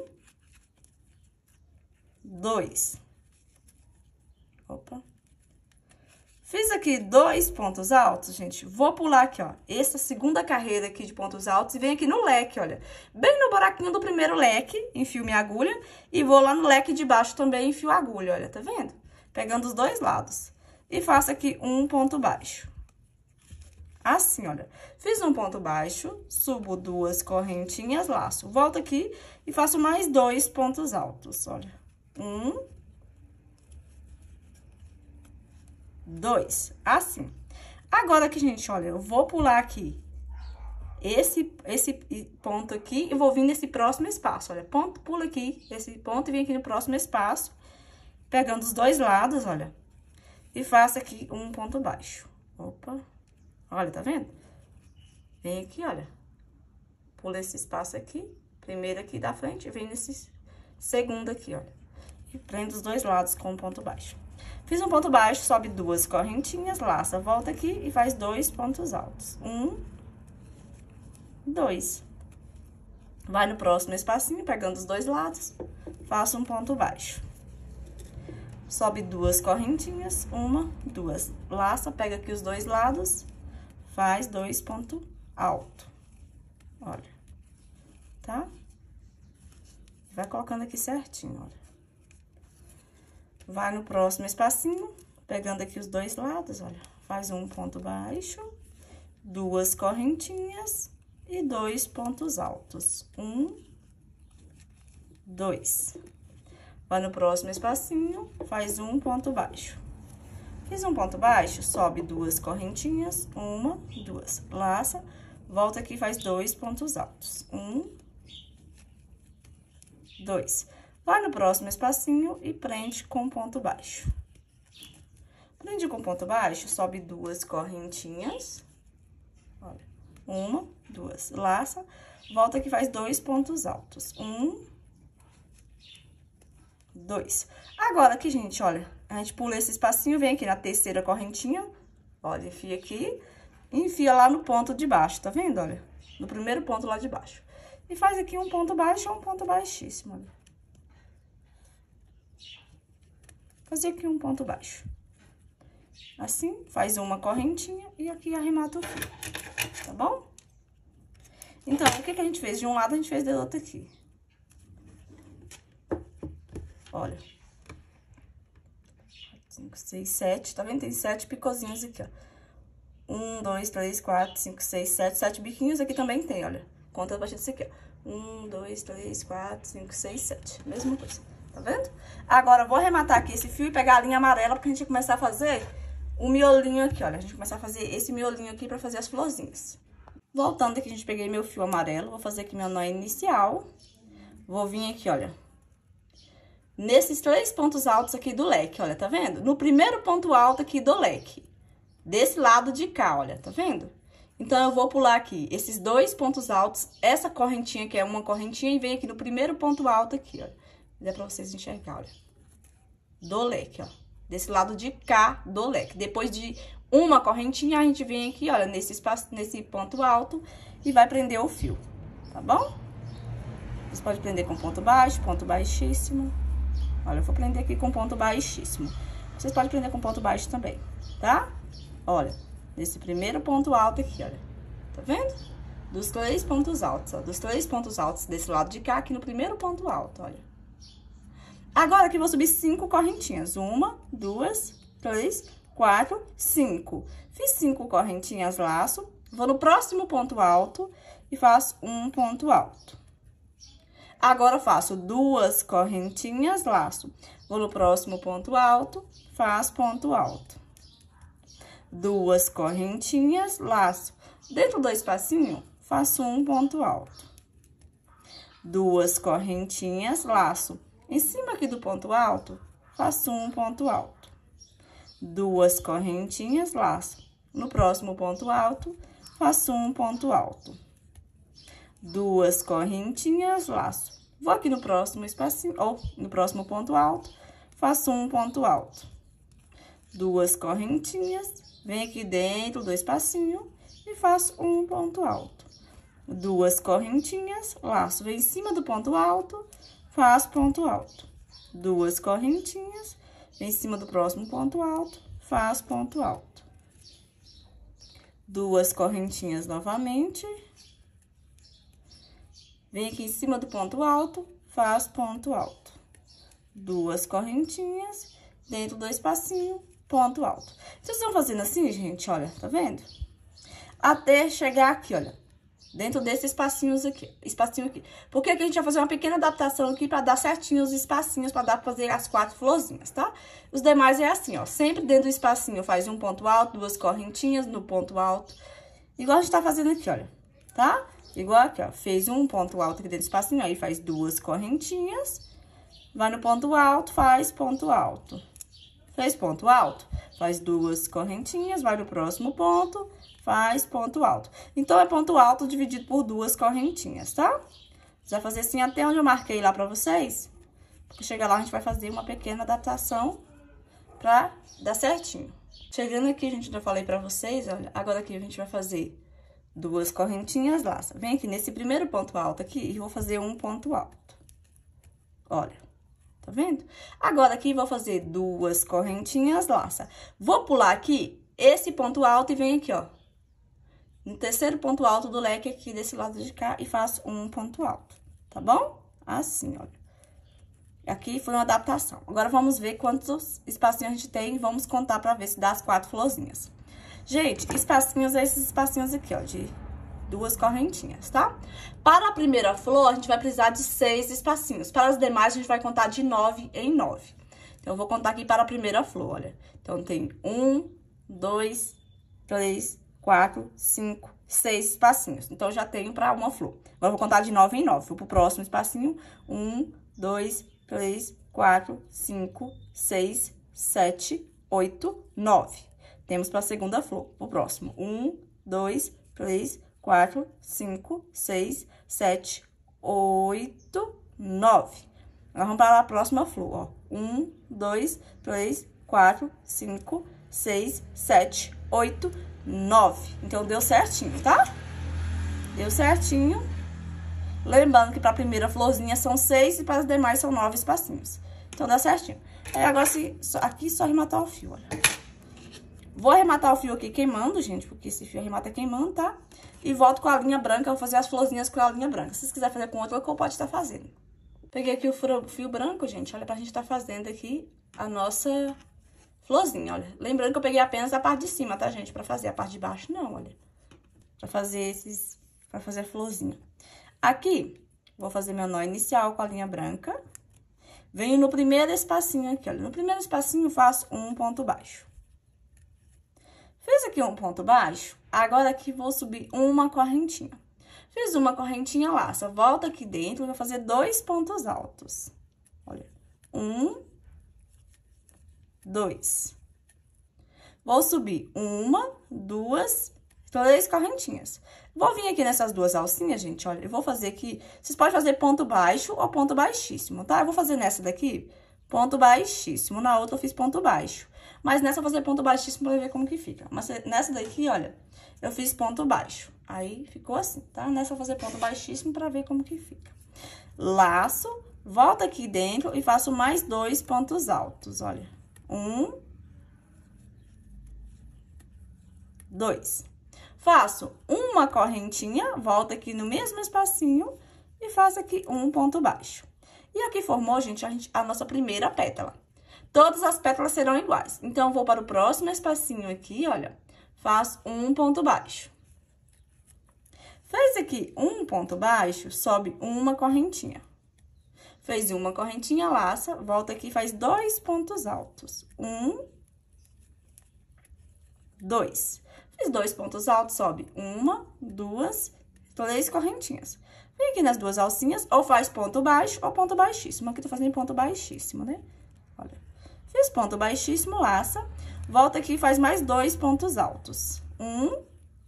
dois. Opa. Fiz aqui dois pontos altos, gente, vou pular aqui, ó, essa segunda carreira aqui de pontos altos e venho aqui no leque, olha, bem no buraquinho do primeiro leque, enfio minha agulha e vou lá no leque de baixo também, enfio a agulha, olha, tá vendo? Pegando os dois lados. E faço aqui um ponto baixo. Assim, olha, fiz um ponto baixo, subo duas correntinhas, laço, volto aqui e faço mais dois pontos altos, olha, um... dois, assim. Agora aqui, gente, olha, eu vou pular aqui esse, esse ponto aqui e vou vir nesse próximo espaço, olha. Ponto, pula aqui, esse ponto e vem aqui no próximo espaço, pegando os dois lados, olha. E faço aqui um ponto baixo. Opa, olha, tá vendo? Vem aqui, olha. Pula esse espaço aqui, primeiro aqui da frente, vem nesse segundo aqui, olha. E prendo os dois lados com um ponto baixo. Fiz um ponto baixo, sobe duas correntinhas, laça, volta aqui e faz dois pontos altos. Um, dois. Vai no próximo espacinho, pegando os dois lados, faço um ponto baixo. Sobe duas correntinhas, uma, duas. Laça, pega aqui os dois lados, faz dois pontos altos. Olha, tá? Vai colocando aqui certinho, olha. Vai no próximo espacinho, pegando aqui os dois lados, olha. Faz um ponto baixo, duas correntinhas e dois pontos altos. Um, dois. Vai no próximo espacinho, faz um ponto baixo. Fiz um ponto baixo, sobe duas correntinhas, uma, duas. Laça, volta aqui e faz dois pontos altos. Um, dois. Vai no próximo espacinho e prende com ponto baixo. Prende com ponto baixo, sobe duas correntinhas. Olha, uma, duas. Laça, volta aqui e faz dois pontos altos. Um, dois. Agora aqui, gente, olha, a gente pula esse espacinho, vem aqui na terceira correntinha, olha, enfia aqui, e enfia lá no ponto de baixo, tá vendo, olha? No primeiro ponto lá de baixo. E faz aqui um ponto baixo ou um ponto baixíssimo, olha. Fazer aqui um ponto baixo. Assim, faz uma correntinha e aqui arremata o fio, tá bom? Então, o que que a gente fez? De um lado, a gente fez do outro aqui. Olha. cinco, seis, sete, tá vendo? Tem sete picozinhos aqui, ó. Um, dois, três, quatro, cinco, seis, sete, sete biquinhos aqui também tem, olha. Conta a partir disso aqui, ó. Um, dois, três, quatro, cinco, seis, sete. Mesma coisa, tá vendo? Agora, eu vou arrematar aqui esse fio e pegar a linha amarela pra gente começar a fazer o miolinho aqui, olha. A gente começar a fazer esse miolinho aqui pra fazer as florzinhas. Voltando aqui, a gente peguei meu fio amarelo, vou fazer aqui meu nó inicial. Vou vir aqui, olha. Nesses três pontos altos aqui do leque, olha, tá vendo? No primeiro ponto alto aqui do leque. Desse lado de cá, olha, tá vendo? Então, eu vou pular aqui esses dois pontos altos, essa correntinha que é uma correntinha, e vem aqui no primeiro ponto alto aqui, olha. Dá pra vocês enxergar, olha. Do leque, ó. Desse lado de cá do leque. Depois de uma correntinha, a gente vem aqui, olha, nesse espaço, nesse ponto alto e vai prender o fio, tá bom? Vocês podem prender com ponto baixo, ponto baixíssimo. Olha, eu vou prender aqui com ponto baixíssimo. Vocês podem prender com ponto baixo também, tá? Olha, nesse primeiro ponto alto aqui, olha. Tá vendo? Dos três pontos altos, ó. Dos três pontos altos desse lado de cá, aqui no primeiro ponto alto, olha. Agora, aqui eu vou subir cinco correntinhas. Uma, duas, três, quatro, cinco. Fiz cinco correntinhas, laço. Vou no próximo ponto alto e faço um ponto alto. Agora, eu faço duas correntinhas, laço. Vou no próximo ponto alto, faço ponto alto. Duas correntinhas, laço. Dentro do espacinho, faço um ponto alto. Duas correntinhas, laço. Em cima aqui do ponto alto, faço um ponto alto. Duas correntinhas, laço. No próximo ponto alto, faço um ponto alto. Duas correntinhas, laço. Vou aqui no próximo espacinho, ou no próximo ponto alto, faço um ponto alto. Duas correntinhas, venho aqui dentro do espacinho e faço um ponto alto. Duas correntinhas, laço, venho em cima do ponto alto, faço ponto alto. Duas correntinhas, venho em cima do próximo ponto alto, faço ponto alto. Duas correntinhas novamente. Vem aqui em cima do ponto alto, faço ponto alto. Duas correntinhas, dentro do espacinho, ponto alto. Vocês estão fazendo assim, gente, olha, tá vendo? Até chegar aqui, olha, dentro desses espacinhos aqui, espacinho aqui. Porque aqui a gente vai fazer uma pequena adaptação aqui pra dar certinho os espacinhos, pra dar pra fazer as quatro florzinhas, tá? Os demais é assim, ó, sempre dentro do espacinho faz um ponto alto, duas correntinhas no ponto alto. Igual a gente tá fazendo aqui, olha. tá? Igual aqui, ó, fez um ponto alto aqui dentro do espacinho, aí faz duas correntinhas, vai no ponto alto, faz ponto alto. Fez ponto alto, faz duas correntinhas, vai no próximo ponto, faz ponto alto. Então, é ponto alto dividido por duas correntinhas, tá? Você vai fazer assim até onde eu marquei lá pra vocês. Porque chegar lá, a gente vai fazer uma pequena adaptação pra dar certinho. Chegando aqui, a gente já falei pra vocês, olha, agora aqui a gente vai fazer duas correntinhas, laça. Vem aqui nesse primeiro ponto alto aqui e vou fazer um ponto alto. Olha. Tá vendo? Agora, aqui, vou fazer duas correntinhas, laça. Vou pular aqui esse ponto alto e venho aqui, ó. No terceiro ponto alto do leque aqui, desse lado de cá, e faço um ponto alto, tá bom? Assim, olha. Aqui foi uma adaptação. Agora, vamos ver quantos espacinhos a gente tem e vamos contar pra ver se dá as quatro florzinhas. Gente, espacinhos é esses espacinhos aqui, ó, de duas correntinhas, tá? Para a primeira flor, a gente vai precisar de seis espacinhos. Para as demais, a gente vai contar de nove em nove. Então, eu vou contar aqui para a primeira flor, olha. Então, tem um, dois, três, quatro, cinco, seis espacinhos. Então, eu já tenho para uma flor. Agora, eu vou contar de nove em nove. Vou pro próximo espacinho. Um, dois, três, quatro, cinco, seis, sete, oito, nove. Temos para a segunda flor. O próximo. Um, dois, três, quatro, cinco, seis, sete, oito, nove. Agora, vamos para a próxima flor, ó. Um, dois, três, quatro, cinco, seis, sete, oito, nove. Então, deu certinho, tá? Deu certinho. Lembrando que para a primeira florzinha são seis e para as demais são nove espacinhos. Então, dá certinho. Aí, agora, se, aqui só arrematar o fio, olha. Vou arrematar o fio aqui queimando, gente, porque esse fio arremata queimando, tá? E volto com a linha branca, vou fazer as florzinhas com a linha branca. Se vocês quiserem fazer com outra, eu pode estar fazendo. Peguei aqui o fio branco, gente, olha, pra gente estar fazendo aqui a nossa florzinha, olha. Lembrando que eu peguei apenas a parte de cima, tá, gente? Pra fazer a parte de baixo, não, olha. Pra fazer esses, pra fazer a florzinha. Aqui, vou fazer meu nó inicial com a linha branca. Venho no primeiro espacinho aqui, olha. No primeiro espacinho, faço um ponto baixo. Fiz aqui um ponto baixo, agora aqui vou subir uma correntinha. Fiz uma correntinha, laça, volta aqui dentro, vou fazer dois pontos altos. Olha, um, dois. Vou subir uma, duas, três correntinhas. Vou vir aqui nessas duas alcinhas, gente, olha, eu vou fazer aqui, vocês podem fazer ponto baixo ou ponto baixíssimo, tá? Eu vou fazer nessa daqui, ponto baixíssimo, na outra eu fiz ponto baixo. Mas nessa eu vou fazer ponto baixíssimo pra ver como que fica. Mas nessa daqui, olha, eu fiz ponto baixo. Aí, ficou assim, tá? Nessa eu vou fazer ponto baixíssimo pra ver como que fica. Laço, volto aqui dentro e faço mais dois pontos altos, olha. Um. Dois. Faço uma correntinha, volto aqui no mesmo espacinho e faço aqui um ponto baixo. E aqui formou, gente, a, gente, a nossa primeira pétala. Todas as pétalas serão iguais. Então, eu vou para o próximo espacinho aqui, olha. Faço um ponto baixo. Fez aqui um ponto baixo, sobe uma correntinha. Fez uma correntinha, laça, volta aqui e faz dois pontos altos. Um, dois. Fiz dois pontos altos, sobe uma, duas, três correntinhas. Vem aqui nas duas alcinhas, ou faz ponto baixo ou ponto baixíssimo. Aqui tô fazendo ponto baixíssimo, né? Olha. Fiz ponto baixíssimo, laça, volta aqui e faz mais dois pontos altos. Um,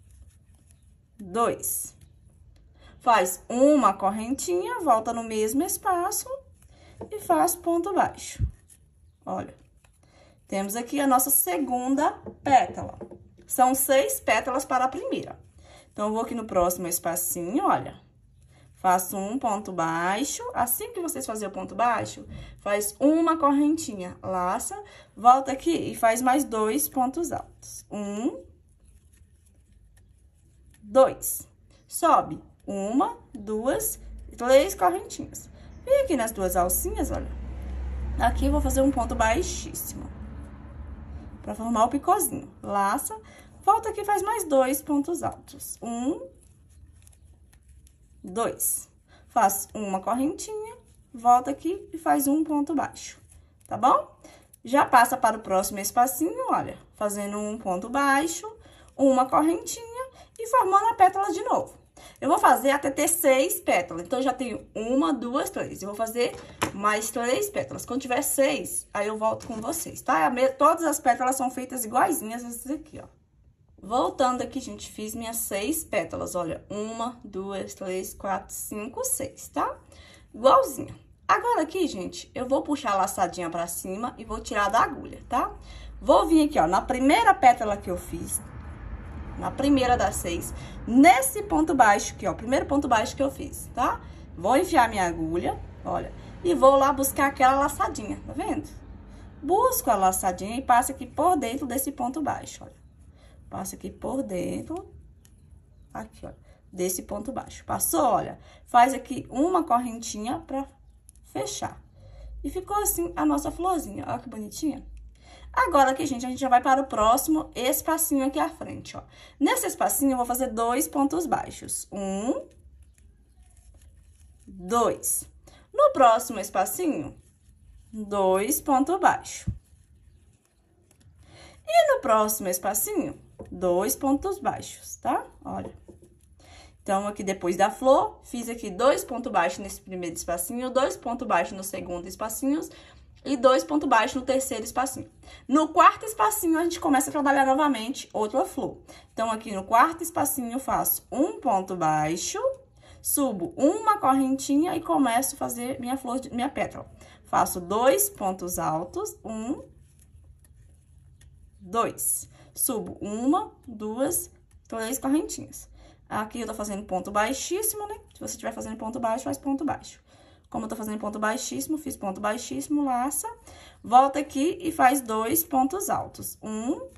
dois. Faz uma correntinha, volta no mesmo espaço e faz ponto baixo. Olha, temos aqui a nossa segunda pétala. São seis pétalas para a primeira. Então, eu vou aqui no próximo espacinho, olha. Faço um ponto baixo, assim que vocês fazerem o ponto baixo, faz uma correntinha, laça, volta aqui e faz mais dois pontos altos. Um, dois. Sobe uma, duas, três correntinhas. Vem aqui nas duas alcinhas, olha. Aqui eu vou fazer um ponto baixíssimo, pra formar o picôzinho. Laça, volta aqui e faz mais dois pontos altos. Um, dois. Faço uma correntinha, volta aqui e faz um ponto baixo, tá bom? Já passa para o próximo espacinho, olha, fazendo um ponto baixo, uma correntinha e formando a pétala de novo. Eu vou fazer até ter seis pétalas. Então, eu já tenho uma, duas, três. Eu vou fazer mais três pétalas. Quando tiver seis, aí eu volto com vocês, tá? Todas as pétalas são feitas iguaizinhas essas aqui, ó. Voltando aqui, gente, fiz minhas seis pétalas. Olha, uma, duas, três, quatro, cinco, seis, tá? Igualzinha. Agora aqui, gente, eu vou puxar a laçadinha pra cima e vou tirar da agulha, tá? Vou vir aqui, ó, na primeira pétala que eu fiz... Na primeira das seis, nesse ponto baixo aqui, ó, primeiro ponto baixo que eu fiz, tá? Vou enfiar minha agulha, olha, e vou lá buscar aquela laçadinha, tá vendo? Busco a laçadinha e passo aqui por dentro desse ponto baixo, olha. Passo aqui por dentro, aqui, ó, desse ponto baixo. Passou, olha, faz aqui uma correntinha pra fechar. E ficou assim a nossa florzinha, ó que bonitinha. Agora aqui, gente, a gente já vai para o próximo espacinho aqui à frente, ó. Nesse espacinho, eu vou fazer dois pontos baixos. Um, dois. No próximo espacinho, dois pontos baixos. E no próximo espacinho, dois pontos baixos, tá? Olha. Então, aqui depois da flor, fiz aqui dois pontos baixos nesse primeiro espacinho, dois pontos baixos no segundo espacinho e dois pontos baixos no terceiro espacinho. No quarto espacinho, a gente começa a trabalhar novamente outra flor. Então, aqui no quarto espacinho, eu faço um ponto baixo, subo uma correntinha e começo a fazer minha flor, de, minha pétala. Faço dois pontos altos, um, dois. Subo uma, duas, três correntinhas. Aqui eu tô fazendo ponto baixíssimo, né? Se você estiver fazendo ponto baixo, faz ponto baixo. Como eu tô fazendo ponto baixíssimo, fiz ponto baixíssimo, laça. Volta aqui e faz dois pontos altos. Um.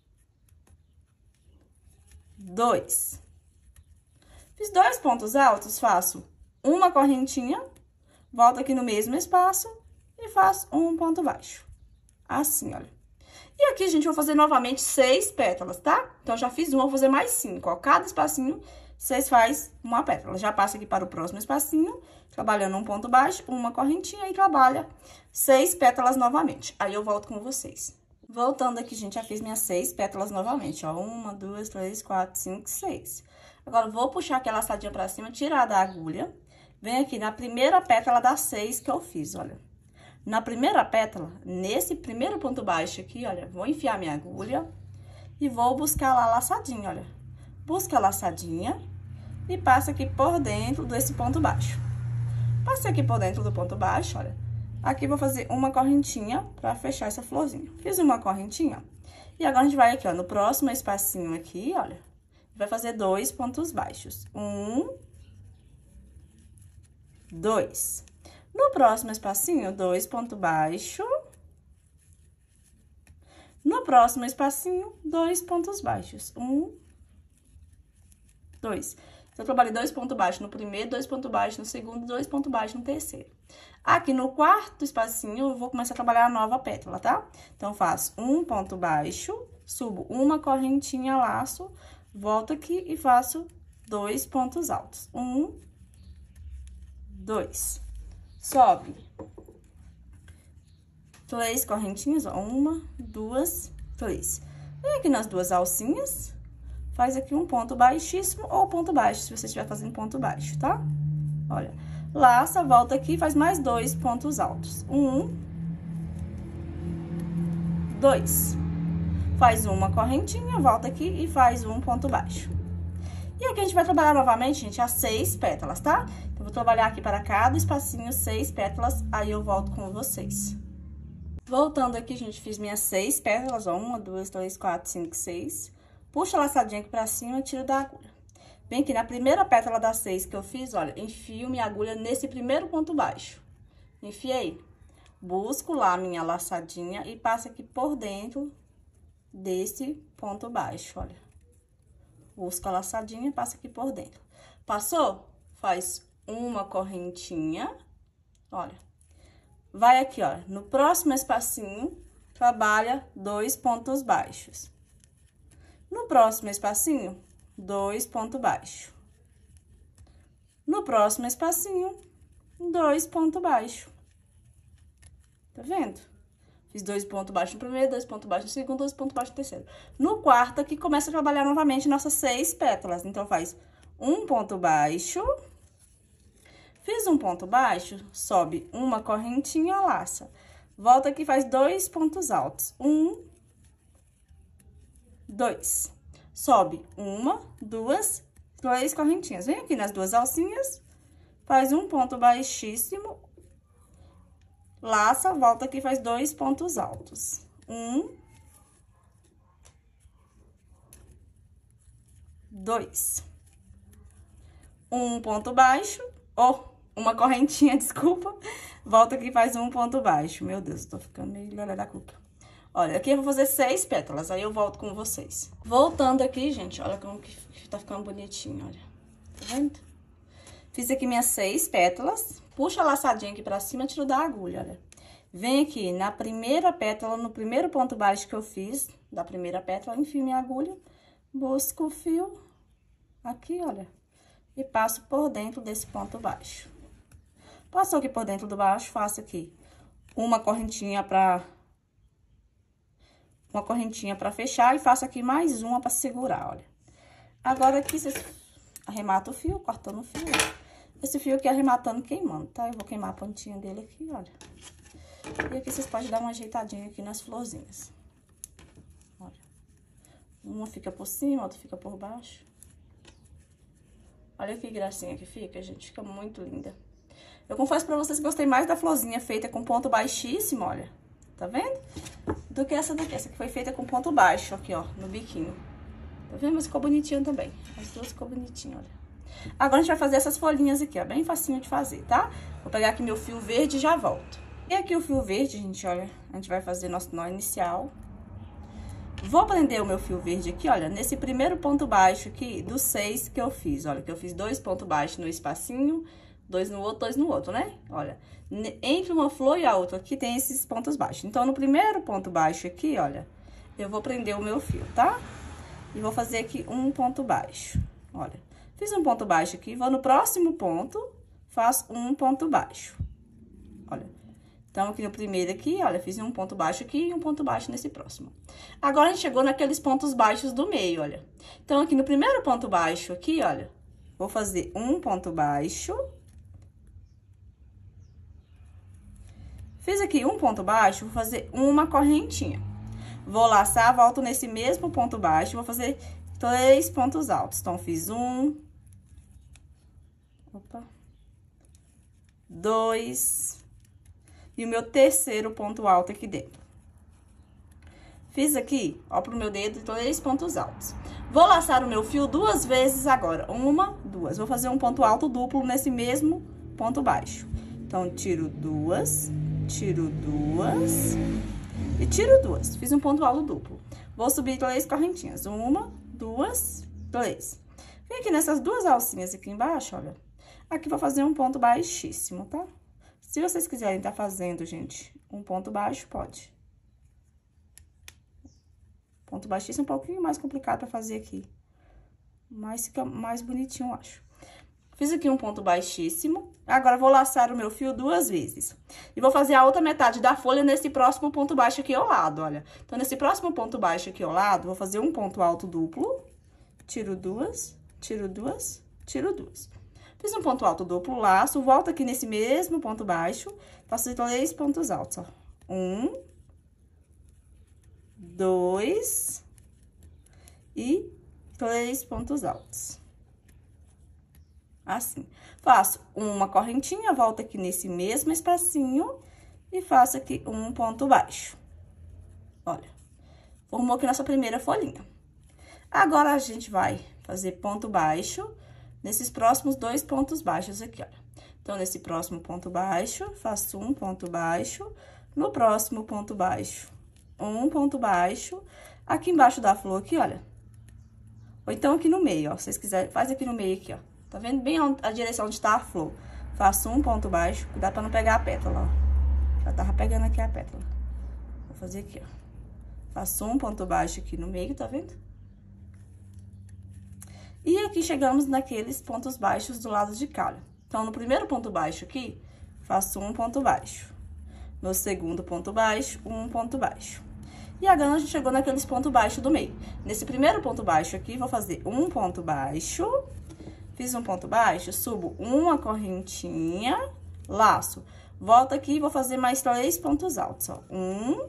Dois. Fiz dois pontos altos, faço uma correntinha. Volto aqui no mesmo espaço e faço um ponto baixo. Assim, olha. E aqui, gente, eu vou fazer novamente seis pétalas, tá? Então, já fiz uma, vou fazer mais cinco, ó. Cada espacinho, vocês fazem uma pétala. Já passa aqui para o próximo espacinho, trabalhando um ponto baixo, uma correntinha e trabalha seis pétalas novamente. Aí, eu volto com vocês. Voltando aqui, gente, já fiz minhas seis pétalas novamente, ó. Uma, duas, três, quatro, cinco, seis. Agora, vou puxar aquela laçadinha pra cima, tirar da agulha. Vem aqui na primeira pétala das seis que eu fiz, olha. Na primeira pétala, nesse primeiro ponto baixo aqui, olha, vou enfiar minha agulha e vou buscar lá a laçadinha, olha. Busca a laçadinha e passa aqui por dentro desse ponto baixo. Passei aqui por dentro do ponto baixo, olha. Aqui vou fazer uma correntinha pra fechar essa florzinha. Fiz uma correntinha. E agora a gente vai aqui, ó, no próximo espacinho aqui, olha. Vai fazer dois pontos baixos. Um, dois. No próximo espacinho, dois pontos baixos. No próximo espacinho, dois pontos baixos. Um, dois. Então, eu trabalhei dois pontos baixos no primeiro, dois pontos baixos no segundo, dois pontos baixos no terceiro. Aqui no quarto espacinho, eu vou começar a trabalhar a nova pétala, tá? Então, faço um ponto baixo, subo uma correntinha, laço, volto aqui e faço dois pontos altos. Um, dois. Sobe três correntinhas, ó, uma, duas, três. Vem aqui nas duas alcinhas, faz aqui um ponto baixíssimo ou ponto baixo, se você estiver fazendo ponto baixo, tá? Olha, laça, volta aqui, faz mais dois pontos altos. Um, dois. Faz uma correntinha, volta aqui e faz um ponto baixo. E aqui a gente vai trabalhar novamente, gente, as seis pétalas, tá? Então, eu vou trabalhar aqui para cada espacinho seis pétalas, aí eu volto com vocês. Voltando aqui, gente, fiz minhas seis pétalas, ó, uma, duas, três, quatro, cinco, seis. Puxa a laçadinha aqui pra cima e tiro da agulha. Vem aqui na primeira pétala das seis que eu fiz, olha, enfio minha agulha nesse primeiro ponto baixo. Enfiei. Busco lá minha laçadinha e passo aqui por dentro desse ponto baixo, olha. Busca a laçadinha e passa aqui por dentro. Passou? Faz uma correntinha, olha. Vai aqui, ó, no próximo espacinho, trabalha dois pontos baixos. No próximo espacinho, dois pontos baixos. No próximo espacinho, dois pontos baixos. Tá vendo? Fiz dois pontos baixos no primeiro, dois pontos baixos no segundo, dois pontos baixos no terceiro. No quarto, aqui, começa a trabalhar novamente nossas seis pétalas. Então, faz um ponto baixo. Fiz um ponto baixo, sobe uma correntinha, laça. Volta aqui, faz dois pontos altos. Um, dois. Sobe uma, duas, três correntinhas. Vem aqui nas duas alcinhas, faz um ponto baixíssimo, laça, volta aqui, faz dois pontos altos. Um, dois. Um ponto baixo, ou oh, uma correntinha, desculpa. Volta aqui e faz um ponto baixo. Meu Deus, tô ficando meio lelé da cuca. Olha, aqui eu vou fazer seis pétalas, aí eu volto com vocês. Voltando aqui, gente, olha como que tá ficando bonitinho, olha. Tá vendo? Fiz aqui minhas seis pétalas. Puxa a laçadinha aqui pra cima, tiro da agulha, olha. Vem aqui na primeira pétala, no primeiro ponto baixo que eu fiz, da primeira pétala, enfio minha agulha, busco o fio aqui, olha, e passo por dentro desse ponto baixo. Passou aqui por dentro do baixo, faço aqui uma correntinha pra... Uma correntinha pra fechar e faço aqui mais uma pra segurar, olha. Agora aqui, vocês arrematam o fio, cortando o fio. Esse fio aqui arrematando, queimando, tá? Eu vou queimar a pontinha dele aqui, olha. E aqui vocês podem dar uma ajeitadinha aqui nas florzinhas. Olha. Uma fica por cima, outra fica por baixo. Olha que gracinha que fica, gente. Fica muito linda. Eu confesso pra vocês que gostei mais da florzinha feita com ponto baixíssimo, olha. Tá vendo? Do que essa daqui. Essa aqui foi feita com ponto baixo, aqui, ó, no biquinho. Tá vendo? Mas ficou bonitinho também. As duas ficou bonitinho, olha. Agora a gente vai fazer essas folhinhas aqui, ó. Bem facinho de fazer, tá? Vou pegar aqui meu fio verde e já volto. E aqui o fio verde, gente, olha. A gente vai fazer nosso nó inicial. Vou prender o meu fio verde aqui, olha, nesse primeiro ponto baixo aqui, dos seis que eu fiz. Olha, que eu fiz dois pontos baixos no espacinho, dois no outro, dois no outro, né? Olha, entre uma flor e a outra aqui tem esses pontos baixos. Então, no primeiro ponto baixo aqui, olha, eu vou prender o meu fio, tá? E vou fazer aqui um ponto baixo. Olha, fiz um ponto baixo aqui, vou no próximo ponto, faço um ponto baixo. Olha. Então, aqui no primeiro aqui, olha, fiz um ponto baixo aqui e um ponto baixo nesse próximo. Agora, a gente chegou naqueles pontos baixos do meio, olha. Então, aqui no primeiro ponto baixo aqui, olha, vou fazer um ponto baixo. Fiz aqui um ponto baixo, vou fazer uma correntinha. Vou laçar, volto nesse mesmo ponto baixo, vou fazer três pontos altos. Então, fiz um. Opa. Dois. E o meu terceiro ponto alto aqui dentro. Fiz aqui, ó, pro meu dedo, três pontos altos. Vou laçar o meu fio duas vezes agora. Uma, duas. Vou fazer um ponto alto duplo nesse mesmo ponto baixo. Então, tiro duas, tiro duas e tiro duas. Fiz um ponto alto duplo. Vou subir três correntinhas. Uma, duas, três. Vem aqui nessas duas alcinhas aqui embaixo, olha. Aqui vou fazer um ponto baixíssimo, tá? Se vocês quiserem tá fazendo, gente, um ponto baixo, pode. Ponto baixíssimo é um pouquinho mais complicado pra fazer aqui. Mas fica mais bonitinho, eu acho. Fiz aqui um ponto baixíssimo. Agora, vou laçar o meu fio duas vezes. E vou fazer a outra metade da folha nesse próximo ponto baixo aqui ao lado, olha. Então, nesse próximo ponto baixo aqui ao lado, vou fazer um ponto alto duplo. Tiro duas, tiro duas, tiro duas. Fiz um ponto alto duplo, laço, volto aqui nesse mesmo ponto baixo, faço três pontos altos, ó. Um, dois e três pontos altos. Assim. Faço uma correntinha, volto aqui nesse mesmo espacinho e faço aqui um ponto baixo. Olha, formou aqui nossa primeira folhinha. Agora, a gente vai fazer ponto baixo nesses próximos dois pontos baixos aqui, olha. Então, nesse próximo ponto baixo, faço um ponto baixo. No próximo ponto baixo, um ponto baixo. Aqui embaixo da flor, aqui, olha. Ou então, aqui no meio, ó. Se vocês quiserem, faz aqui no meio, aqui, ó. Tá vendo bem a direção onde tá a flor? Faço um ponto baixo. Cuidado pra não pegar a pétala, ó. Já tava pegando aqui a pétala. Vou fazer aqui, ó. Faço um ponto baixo aqui no meio, tá vendo? E aqui chegamos naqueles pontos baixos do lado de cá, olha. Então, no primeiro ponto baixo aqui, faço um ponto baixo. No segundo ponto baixo, um ponto baixo. E agora, a gente chegou naqueles pontos baixos do meio. Nesse primeiro ponto baixo aqui, vou fazer um ponto baixo. Fiz um ponto baixo, subo uma correntinha, laço. Volto aqui e vou fazer mais três pontos altos, ó. Um,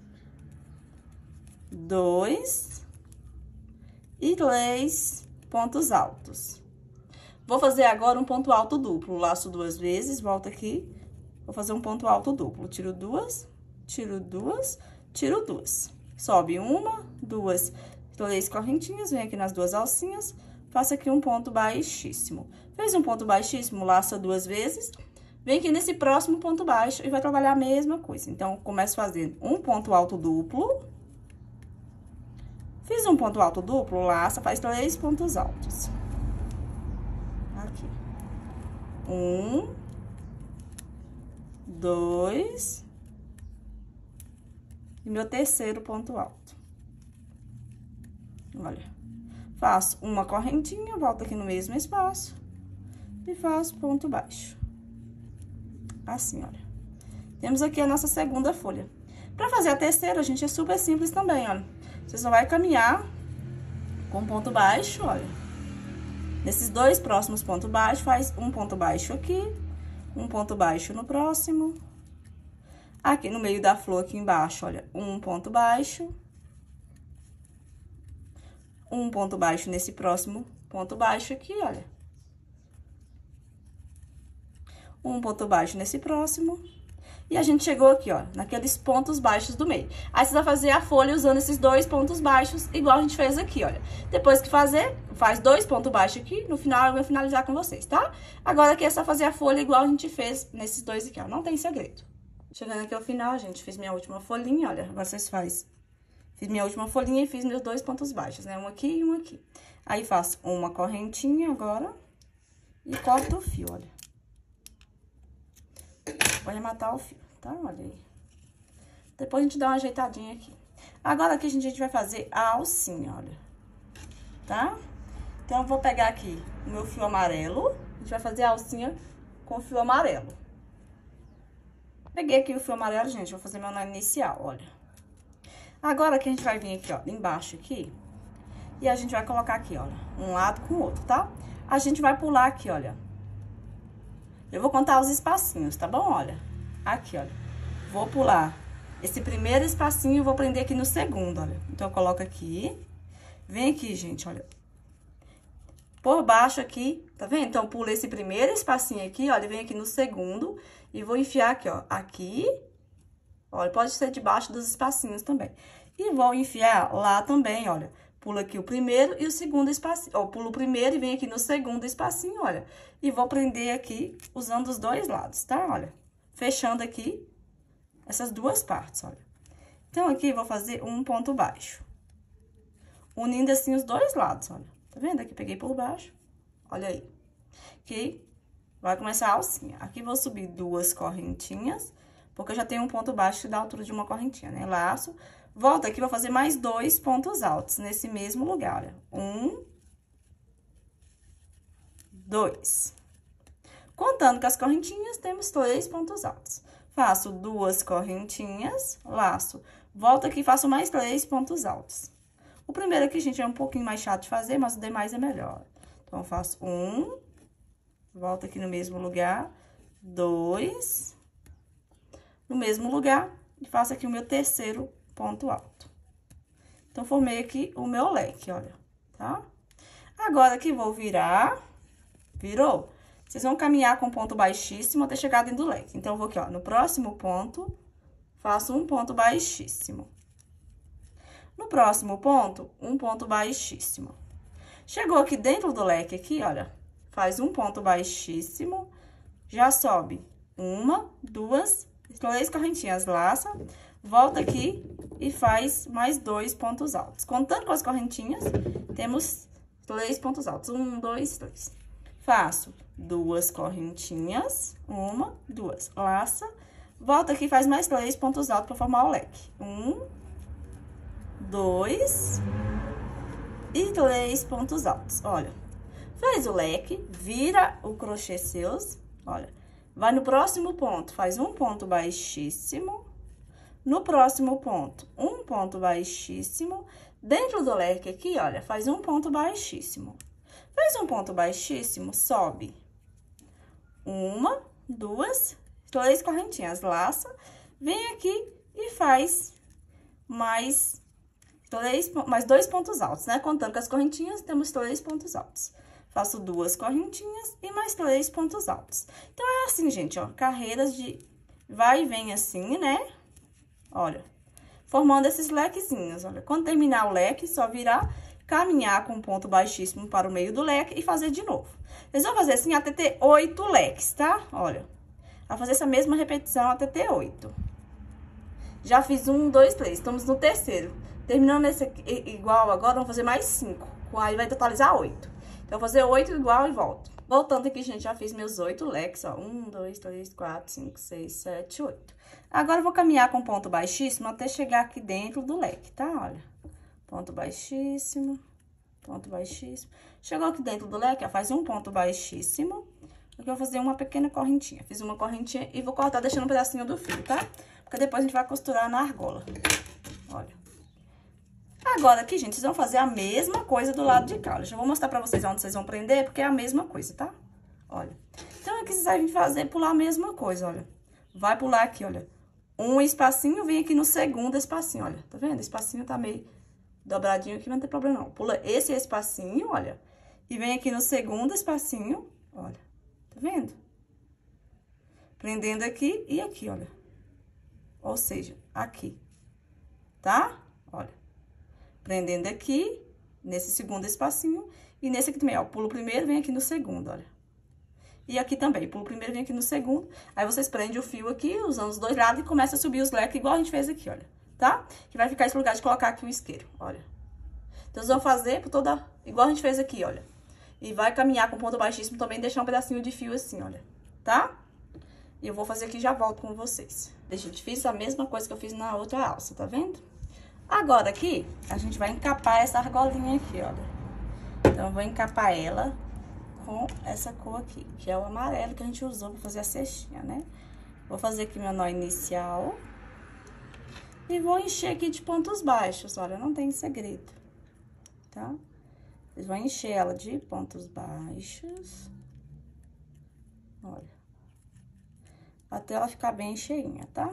dois e três pontos altos. Vou fazer agora um ponto alto duplo. Laço duas vezes, volto aqui. Vou fazer um ponto alto duplo. Tiro duas, tiro duas, tiro duas. Sobe uma, duas, três correntinhas, vem aqui nas duas alcinhas, faço aqui um ponto baixíssimo. Fez um ponto baixíssimo, laça duas vezes, vem aqui nesse próximo ponto baixo e vai trabalhar a mesma coisa. Então, começo fazendo um ponto alto duplo. Fiz um ponto alto duplo, laça, faz três pontos altos. Aqui. Um, dois, e meu terceiro ponto alto. Olha, faço uma correntinha, volto aqui no mesmo espaço e faço ponto baixo. Assim, olha. Temos aqui a nossa segunda folha. Pra fazer a terceira, gente, é super simples também, olha. Você só vai caminhar com ponto baixo, olha. Nesses dois próximos pontos baixos, faz um ponto baixo aqui, um ponto baixo no próximo. Aqui no meio da flor, aqui embaixo, olha, um ponto baixo. Um ponto baixo nesse próximo ponto baixo aqui, olha. Um ponto baixo nesse próximo. E a gente chegou aqui, ó, naqueles pontos baixos do meio. Aí, você vai fazer a folha usando esses dois pontos baixos, igual a gente fez aqui, olha. Depois que fazer, faz dois pontos baixos aqui, no final eu vou finalizar com vocês, tá? Agora aqui é só fazer a folha igual a gente fez nesses dois aqui, ó, não tem segredo. Chegando aqui ao final, gente, fiz minha última folhinha, olha, agora vocês fazem. Fiz minha última folhinha e fiz meus dois pontos baixos, né? Um aqui e um aqui. Aí, faço uma correntinha agora e corto o fio, olha. Vou arrematar o fio, tá? Olha aí. Depois a gente dá uma ajeitadinha aqui. Agora, aqui, a gente, a gente vai fazer a alcinha, olha. Tá? Então, eu vou pegar aqui o meu fio amarelo. A gente vai fazer a alcinha com o fio amarelo. Peguei aqui o fio amarelo, gente, vou fazer meu nó inicial, olha. Agora, aqui, a gente vai vir aqui, ó, embaixo aqui. E a gente vai colocar aqui, olha, um lado com o outro, tá? A gente vai pular aqui, olha. Eu vou contar os espacinhos, tá bom? Olha, aqui, olha. Vou pular esse primeiro espacinho e vou prender aqui no segundo, olha. Então, eu coloco aqui. Vem aqui, gente, olha. Por baixo aqui, tá vendo? Então, eu pulo esse primeiro espacinho aqui, olha, vem aqui no segundo e vou enfiar aqui, ó, aqui. Olha, pode ser debaixo dos espacinhos também. E vou enfiar lá também, olha. Pulo aqui o primeiro e o segundo espacinho. Ó, pulo o primeiro e venho aqui no segundo espacinho, olha. E vou prender aqui usando os dois lados, tá? Olha, fechando aqui essas duas partes, olha. Então, aqui vou fazer um ponto baixo. Unindo assim os dois lados, olha. Tá vendo? Aqui peguei por baixo, olha aí. Aqui vai começar a alcinha. Aqui vou subir duas correntinhas, porque eu já tenho um ponto baixo da altura de uma correntinha, né? Laço. Volto aqui, vou fazer mais dois pontos altos nesse mesmo lugar, olha. Um, dois. Contando com as correntinhas, temos três pontos altos. Faço duas correntinhas, laço. Volto aqui e faço mais três pontos altos. O primeiro aqui, gente, é um pouquinho mais chato de fazer, mas o demais é melhor. Então, eu faço um, volto aqui no mesmo lugar, dois, no mesmo lugar, e faço aqui o meu terceiro ponto alto. Então, formei aqui o meu leque, olha, tá? Agora, aqui, vou virar, virou. Vocês vão caminhar com ponto baixíssimo até chegar dentro do leque. Então, eu vou aqui, ó, no próximo ponto, faço um ponto baixíssimo. No próximo ponto, um ponto baixíssimo. Chegou aqui dentro do leque aqui, olha, faz um ponto baixíssimo, já sobe uma, duas, três correntinhas, laça, volta aqui e faz mais dois pontos altos. Contando com as correntinhas, temos três pontos altos. Um, dois, três. Faço duas correntinhas, uma, duas, laça, volta aqui e faz mais três pontos altos para formar o leque. Um, dois e três pontos altos. Olha, fez o leque, vira o crochê seus, olha, vai no próximo ponto, faz um ponto baixíssimo. No próximo ponto, um ponto baixíssimo. Dentro do leque aqui, olha, faz um ponto baixíssimo. Fez um ponto baixíssimo, sobe. Uma, duas, três correntinhas. Laça, vem aqui e faz mais, três, mais dois pontos altos, né? Contando com as correntinhas, temos três pontos altos. Faço duas correntinhas e mais três pontos altos. Então, é assim, gente, ó, carreiras de vai e vem assim, né? Olha, formando esses lequezinhos, olha. Quando terminar o leque, só virar, caminhar com um ponto baixíssimo para o meio do leque e fazer de novo. Vocês vão fazer assim até ter oito leques, tá? Olha, vai fazer essa mesma repetição até ter oito. Já fiz um, dois, três, estamos no terceiro. Terminando esse aqui, igual agora, vamos fazer mais cinco. Aí vai totalizar oito. Então, vou fazer oito igual e volto. Voltando aqui, gente, já fiz meus oito leques, ó. Um, dois, três, quatro, cinco, seis, sete, oito. Agora, eu vou caminhar com ponto baixíssimo até chegar aqui dentro do leque, tá? Olha. Ponto baixíssimo, ponto baixíssimo. Chegou aqui dentro do leque, ó, faz um ponto baixíssimo. Aqui eu vou fazer uma pequena correntinha. Fiz uma correntinha e vou cortar deixando um pedacinho do fio, tá? Porque depois a gente vai costurar na argola. Olha. Agora, aqui, gente, vocês vão fazer a mesma coisa do lado de cá. Eu já vou mostrar pra vocês onde vocês vão prender, porque é a mesma coisa, tá? Olha. Então, aqui vocês vão vir fazer, pular a mesma coisa, olha. Vai pular aqui, olha. Um espacinho, vem aqui no segundo espacinho, olha. Tá vendo? O espacinho tá meio dobradinho aqui, não tem problema não. Pula esse espacinho, olha. E vem aqui no segundo espacinho, olha. Tá vendo? Prendendo aqui e aqui, olha. Ou seja, aqui. Tá? Olha. Prendendo aqui, nesse segundo espacinho, e nesse aqui também, ó. Pulo o primeiro, vem aqui no segundo, olha. E aqui também, pulo o primeiro, vem aqui no segundo. Aí, vocês prendem o fio aqui, usando os dois lados, e começa a subir os leques, igual a gente fez aqui, olha. Tá? Que vai ficar esse lugar de colocar aqui o isqueiro, olha. Então, vocês vão fazer por toda... igual a gente fez aqui, olha. E vai caminhar com ponto baixíssimo também, deixar um pedacinho de fio assim, olha. Tá? E eu vou fazer aqui e já volto com vocês. Gente, fiz a mesma coisa que eu fiz na outra alça, tá vendo? Agora, aqui, a gente vai encapar essa argolinha aqui, olha. Então, eu vou encapar ela com essa cor aqui, que é o amarelo que a gente usou pra fazer a cestinha, né? Vou fazer aqui meu nó inicial. E vou encher aqui de pontos baixos, olha, não tem segredo, tá? Vocês vão encher ela de pontos baixos. Olha. Até ela ficar bem cheinha, tá?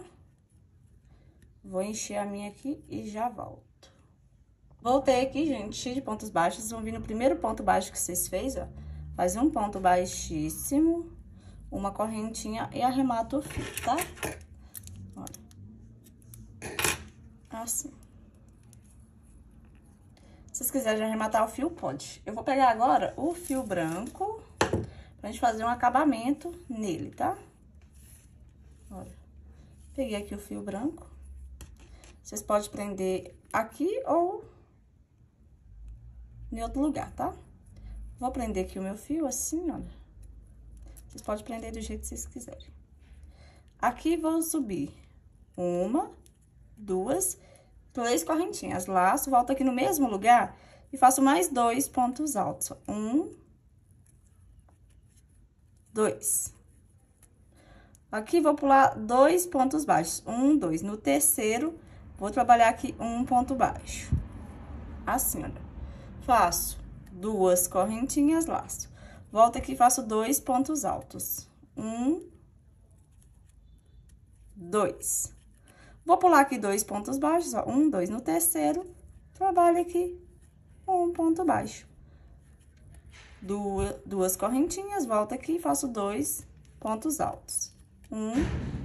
Vou encher a minha aqui e já volto. Voltei aqui, gente, cheio de pontos baixos. Vocês vão vir no primeiro ponto baixo que vocês fez, ó. Faz um ponto baixíssimo, uma correntinha e arremata o fio, tá? Olha. Assim. Se vocês quiserem arrematar o fio, pode. Eu vou pegar agora o fio branco pra gente fazer um acabamento nele, tá? Olha. Peguei aqui o fio branco. Vocês podem prender aqui ou em outro lugar, tá? Vou prender aqui o meu fio assim, olha. Vocês podem prender do jeito que vocês quiserem. Aqui vou subir uma, duas, três correntinhas. Laço, volto aqui no mesmo lugar e faço mais dois pontos altos. Um, dois. Aqui vou pular dois pontos baixos. Um, dois. No terceiro, vou trabalhar aqui um ponto baixo. Assim, olha. Faço duas correntinhas, laço. Volto aqui e faço dois pontos altos. Um, dois. Vou pular aqui dois pontos baixos, ó. Um, dois. No terceiro, trabalho aqui um ponto baixo. Duas, duas correntinhas, volto aqui e faço dois pontos altos. Um,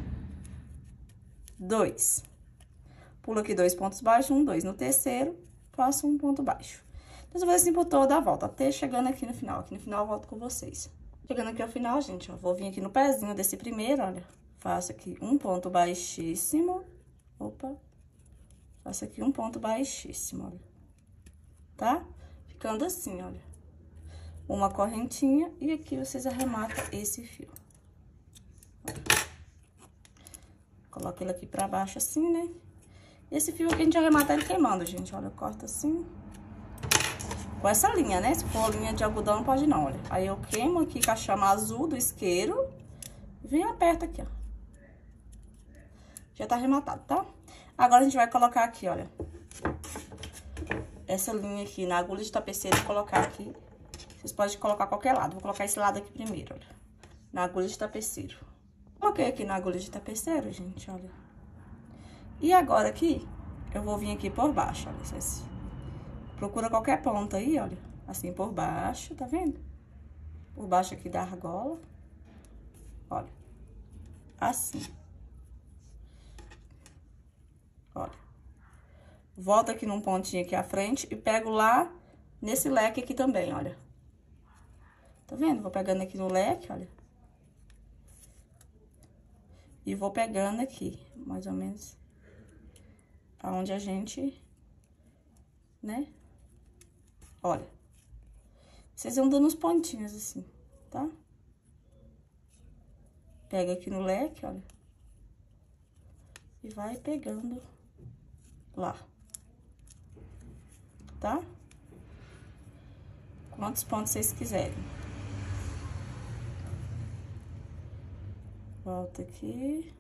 dois. Pulo aqui dois pontos baixos, um, dois. No terceiro, faço um ponto baixo. Então, eu vou assim por toda a volta, até chegando aqui no final. Aqui no final, eu volto com vocês. Chegando aqui ao final, gente, ó, vou vir aqui no pezinho desse primeiro, olha. Faço aqui um ponto baixíssimo. Opa. Faço aqui um ponto baixíssimo, olha. Tá? Ficando assim, olha. Uma correntinha e aqui vocês arrematam esse fio. Olha. Coloco ele aqui pra baixo assim, né? Esse fio aqui a gente arremata ele queimando, gente. Olha, eu corto assim. Com essa linha, né? Se for linha de algodão, não pode não, olha. Aí, eu queimo aqui com a chama azul do isqueiro. Vem e aperta aqui, ó. Já tá arrematado, tá? Agora, a gente vai colocar aqui, olha. Essa linha aqui na agulha de tapeceiro, colocar aqui Vocês podem colocar qualquer lado. Vou colocar esse lado aqui primeiro, olha. Na agulha de tapeceiro. Coloquei aqui na agulha de tapeceiro, gente, olha. E agora aqui, eu vou vir aqui por baixo, olha. Vocês procura qualquer ponta aí, olha. Assim, por baixo, tá vendo? Por baixo aqui da argola. Olha. Assim. Olha. Volta aqui num pontinho aqui à frente e pego lá nesse leque aqui também, olha. Tá vendo? Vou pegando aqui no leque, olha. E vou pegando aqui, mais ou menos, aonde a gente, né? Olha. Vocês vão dando uns pontinhos assim, tá? Pega aqui no leque, olha. E vai pegando lá. Tá? Quantos pontos vocês quiserem. Volta aqui.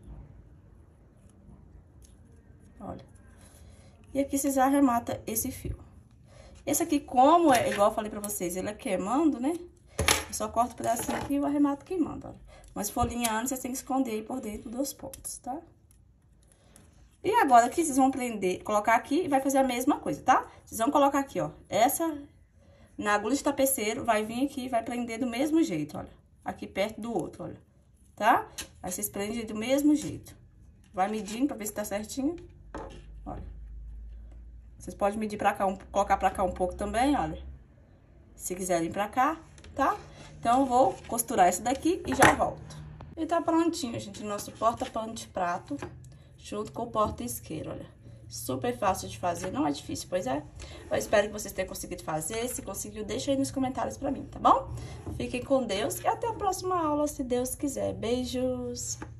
Olha. E aqui vocês arrematam esse fio. Esse aqui, como é, igual eu falei pra vocês, ele é queimando, né? Eu só corto um pedacinho aqui e o arremato queimando, olha. Mas folhinhando, vocês têm que esconder aí por dentro dos pontos, tá? E agora aqui vocês vão prender, colocar aqui e vai fazer a mesma coisa, tá? Vocês vão colocar aqui, ó, essa na agulha de tapeceiro, vai vir aqui e vai prender do mesmo jeito, olha. Aqui perto do outro, olha. Tá? Aí vocês prendem do mesmo jeito. Vai medindo pra ver se tá certinho. Olha. Vocês podem medir pra cá, um, colocar pra cá um pouco também, olha. Se quiserem pra cá, tá? Então, eu vou costurar esse daqui e já volto. E tá prontinho, gente, nosso porta-pano de prato, junto com o porta-isqueiro, olha. Super fácil de fazer, não é difícil, pois é. Eu espero que vocês tenham conseguido fazer. Se conseguiu, deixa aí nos comentários pra mim, tá bom? Fiquem com Deus e até a próxima aula, se Deus quiser. Beijos!